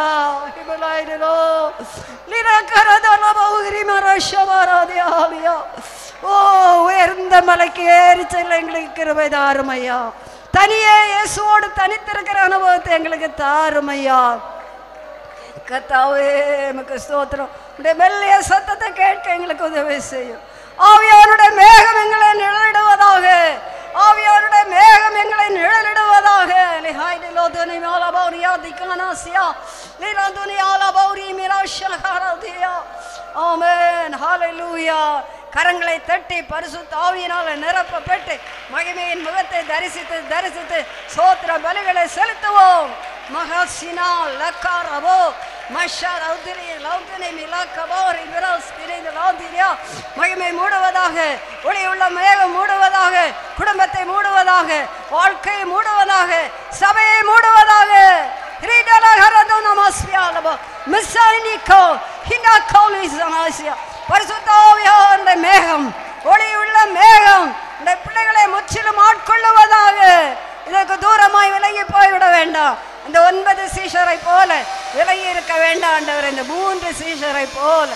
ஓ, உயர்ந்த மலைக்கு ஏறி செல்ல எங்களுக்கு கிருபை தாரும் ஐயா. தனியே இயேசுவோடு தனித்திருக்கிற அனுபவத்தை எங்களுக்கு தாரும் ஐயா. கர்த்தாவே உமக்கு ஸ்தோத்திரம். உடைய மெல்லிய சத்தத்தை கேட்க எங்களுக்கு உதவி செய்யும். ஆவியானுடைய மேகம் எங்களை நிழலிடுவதாக. ஆவியானுடைய மேகம் எங்களை நிழலிடுவதாக. ஆமென். ஹல்லேலூயா. கரங்களை தட்டி பரிசுத்த ஆவியினால நிரப்பப்பட்டு மகிமையின் முகத்தை தரிசித்து தரிசித்து சோத்திர பலிகளை செலுத்துவோம். மகாசினா லக்காரவோ மஷார் அவுதிரி லவுதினை மிலாக்கபோரி விராஸ் திரைந்த லவுதிரியா. மகிமை மூடுவதாக, ஒளியுள்ள மேகம் மூடுவதாக, குடும்பத்தை மூடுவதாக, வாழ்க்கையை மூடுவதாக, சபையை மூடுவதாக. பரிசுத்த ஆவியானவருடைய மேகம், ஒளியுள்ள மேகம் இந்த பிள்ளைகளை முற்றிலும் ஆட்கொள்ளுவதாக. இதற்கு தூரமாய் விலகி போய்விட வேண்டாம். இந்த ஒன்பது சீஷரை போல விலகி இருக்க வேண்டாம் ஆண்டவர். இந்த மூன்று சீஷரை போல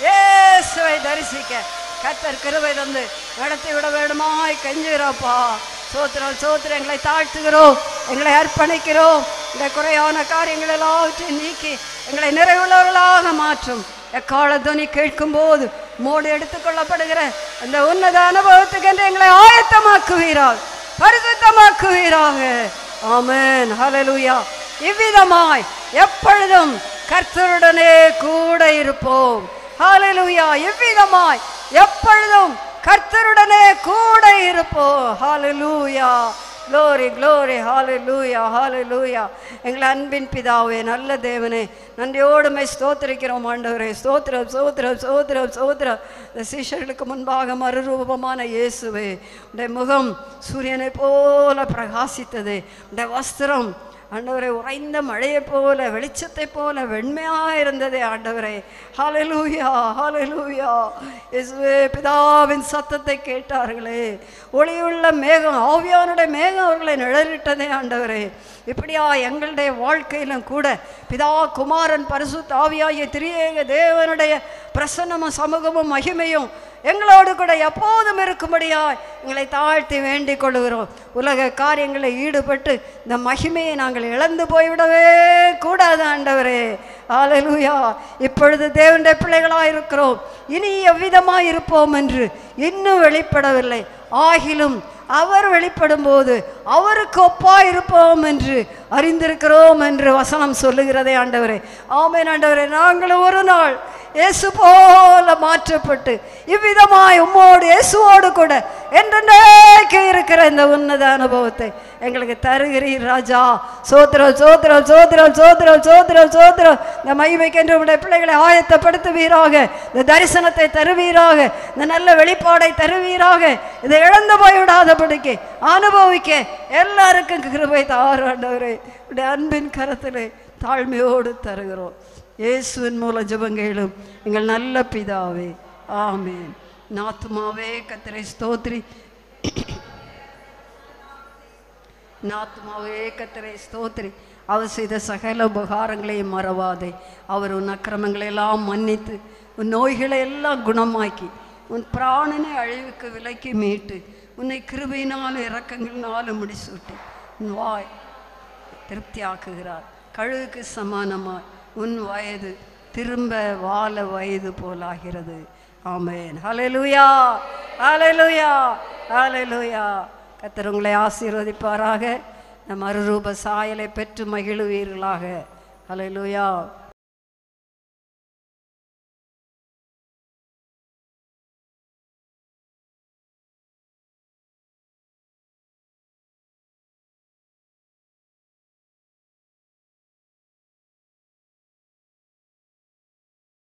இயேசுவை தரிசிக்க கர்த்தர் கிருபை தந்து நடத்தி விட வேண்டுமாய் கெஞ்சுகிறோப்பா. சோத்திரம் சோத்திரம். எங்களை தாழ்த்துகிறோம், எங்களை அர்ப்பணிக்கிறோம். இந்த குறையான காரியங்கள் எல்லாவற்றையும் நீக்கி எங்களை நிறைவுள்ளவர்களாக மாற்றும். எக்கால துணி கேட்கும் போது மோடி எடுத்துக்கொள்ளப்படுகிற அந்த உன்னத அனுபவத்துக்கு என்று எங்களை ஆயத்தமாக்குவீராக, பரிசுத்தமாக்குவீராக. ஆமென். ஹல்லேலூயா. இவ்விதமாய் எப்பொழுதும் கர்த்தருடனே கூட இருப்போம். ஹல்லேலூயா. இவ்விதமாய் எப்பொழுதும் கர்த்தருடனே கூட இருப்போம். Hallelujah. Glory glory. Hallelujah hallelujah. எங்கள் அன்பின் பிதாவே, நல்ல தேவனே, நன்றியோடுமை ஸ்தோத்திரிக்கிறோம் ஆண்டவரே. ஸ்தோத்திரம் ஸ்தோத்திரம் ஸ்தோத்திரம் ஸ்தோத்திரம். இந்த சீஷர்களுக்கு முன்பாக மறுரூபமான இயேசுவே, உடைய முகம் சூரியனை போல பிரகாசித்தது. உடைய வஸ்திரம் ஆண்டவரே உறைந்த மழையை போல வெளிச்சத்தை போல வெண்மையாக இருந்ததே ஆண்டவரே. ஹல்லேலூயா ஹல்லேலூயா. இயேசுவே, பிதாவின் சத்தத்தை கேட்டார்களே, ஒளியுள்ள மேகம், ஆவியானுடைய மேகம் அவர்களை நிழலிட்டதே ஆண்டவரே. இப்படியா எங்களுடைய வாழ்க்கையிலும் கூட பிதா குமாரன் பரிசுத்த ஆவியாகிய திரியேக தேவனுடைய பிரசன்னமும் சமூகமும் மகிமையும் எங்களோடு கூட எப்போதும் இருக்கும்படியாய் எங்களை தாழ்த்தி வேண்டிக் கொள்கிறோம். உலக காரியங்களில் ஈடுபட்டு இந்த மகிமையை நாங்கள் இழந்து போய்விடவே கூடாது ஆண்டவரே. ஹல்லேலூயா. இப்பொழுது தேவனுடைய பிள்ளைகளாக இருக்கிறோம், இனி எவ்விதமாய் இருப்போம் என்று இன்னும் வெளிப்படவில்லை. ஆகிலும் அவர் வெளிப்படும் போது அவருக்கு ஒப்பாய் இருப்போம் என்று அறிந்திருக்கிறோம் என்று வசனம் சொல்லுகிறதே ஆண்டவரே. ஆமென் ஆண்டவரே. நாங்களும் ஒரு நாள் இயேசு போல மாற்றப்பட்டு இவ்விதமாய் உம்மோடு இயேசுவோடு கூட என்றென்றைக்கு இருக்கிற இந்த உன்னத அனுபவத்தை எங்களுக்கு தருகிறீர் ராஜா. சோத்திரம் சோத்திரம் சோத்திரம் சோத்திரம் சோத்திரம் சோத்திரம். இந்த மகிமைக்கென்று உடைய பிள்ளைகளை ஆயத்தப்படுத்துவீராக, இந்த தரிசனத்தை தருவீராக, இந்த நல்ல வெளிப்பாடை தருவீராக. இதை இழந்து போய்விடாதபடிக்கு அனுபவிக்க எல்லாருக்கும் கிருபை தாரும் ஆண்டவரே. உடைய அன்பின் கரத்திலே தாழ்மையோடு தருகிறோம். இயேசுவின் மூல ஜெபங்களும் எங்கள் நல்ல பிதாவே. ஆமென். நாத்துமாவே கர்த்தரை ஸ்தோத்திரி. நாத்துமாவே கர்த்தரை ஸ்தோத்திரி. அவர் செய்த சகல உபகாரங்களையும் மறவாதே. அவர் உன் அக்கிரமங்களை எல்லாம் மன்னித்து உன் நோய்களை எல்லாம் குணமாக்கி உன் பிராணனை அழிவுக்கு விலக்கி மீட்டு உன்னை கிருபையினாலும் இரக்கங்களினாலும் முடிசூட்டி உன் வாய் திருப்தியாக்குகிறார். கழுகுக்கு சமானமாய் உன் வயது திரும்ப வாழ வயது போலாகிறது. ஆமென். ஹல்லேலூயா ஹல்லேலூயா ஹல்லேலூயா. கர்த்தர் உங்களை ஆசீர்வதிப்பாராக. நம் மறுரூப சாயலை பெற்று மகிழுவீர்களாக. ஹல்லேலூயா.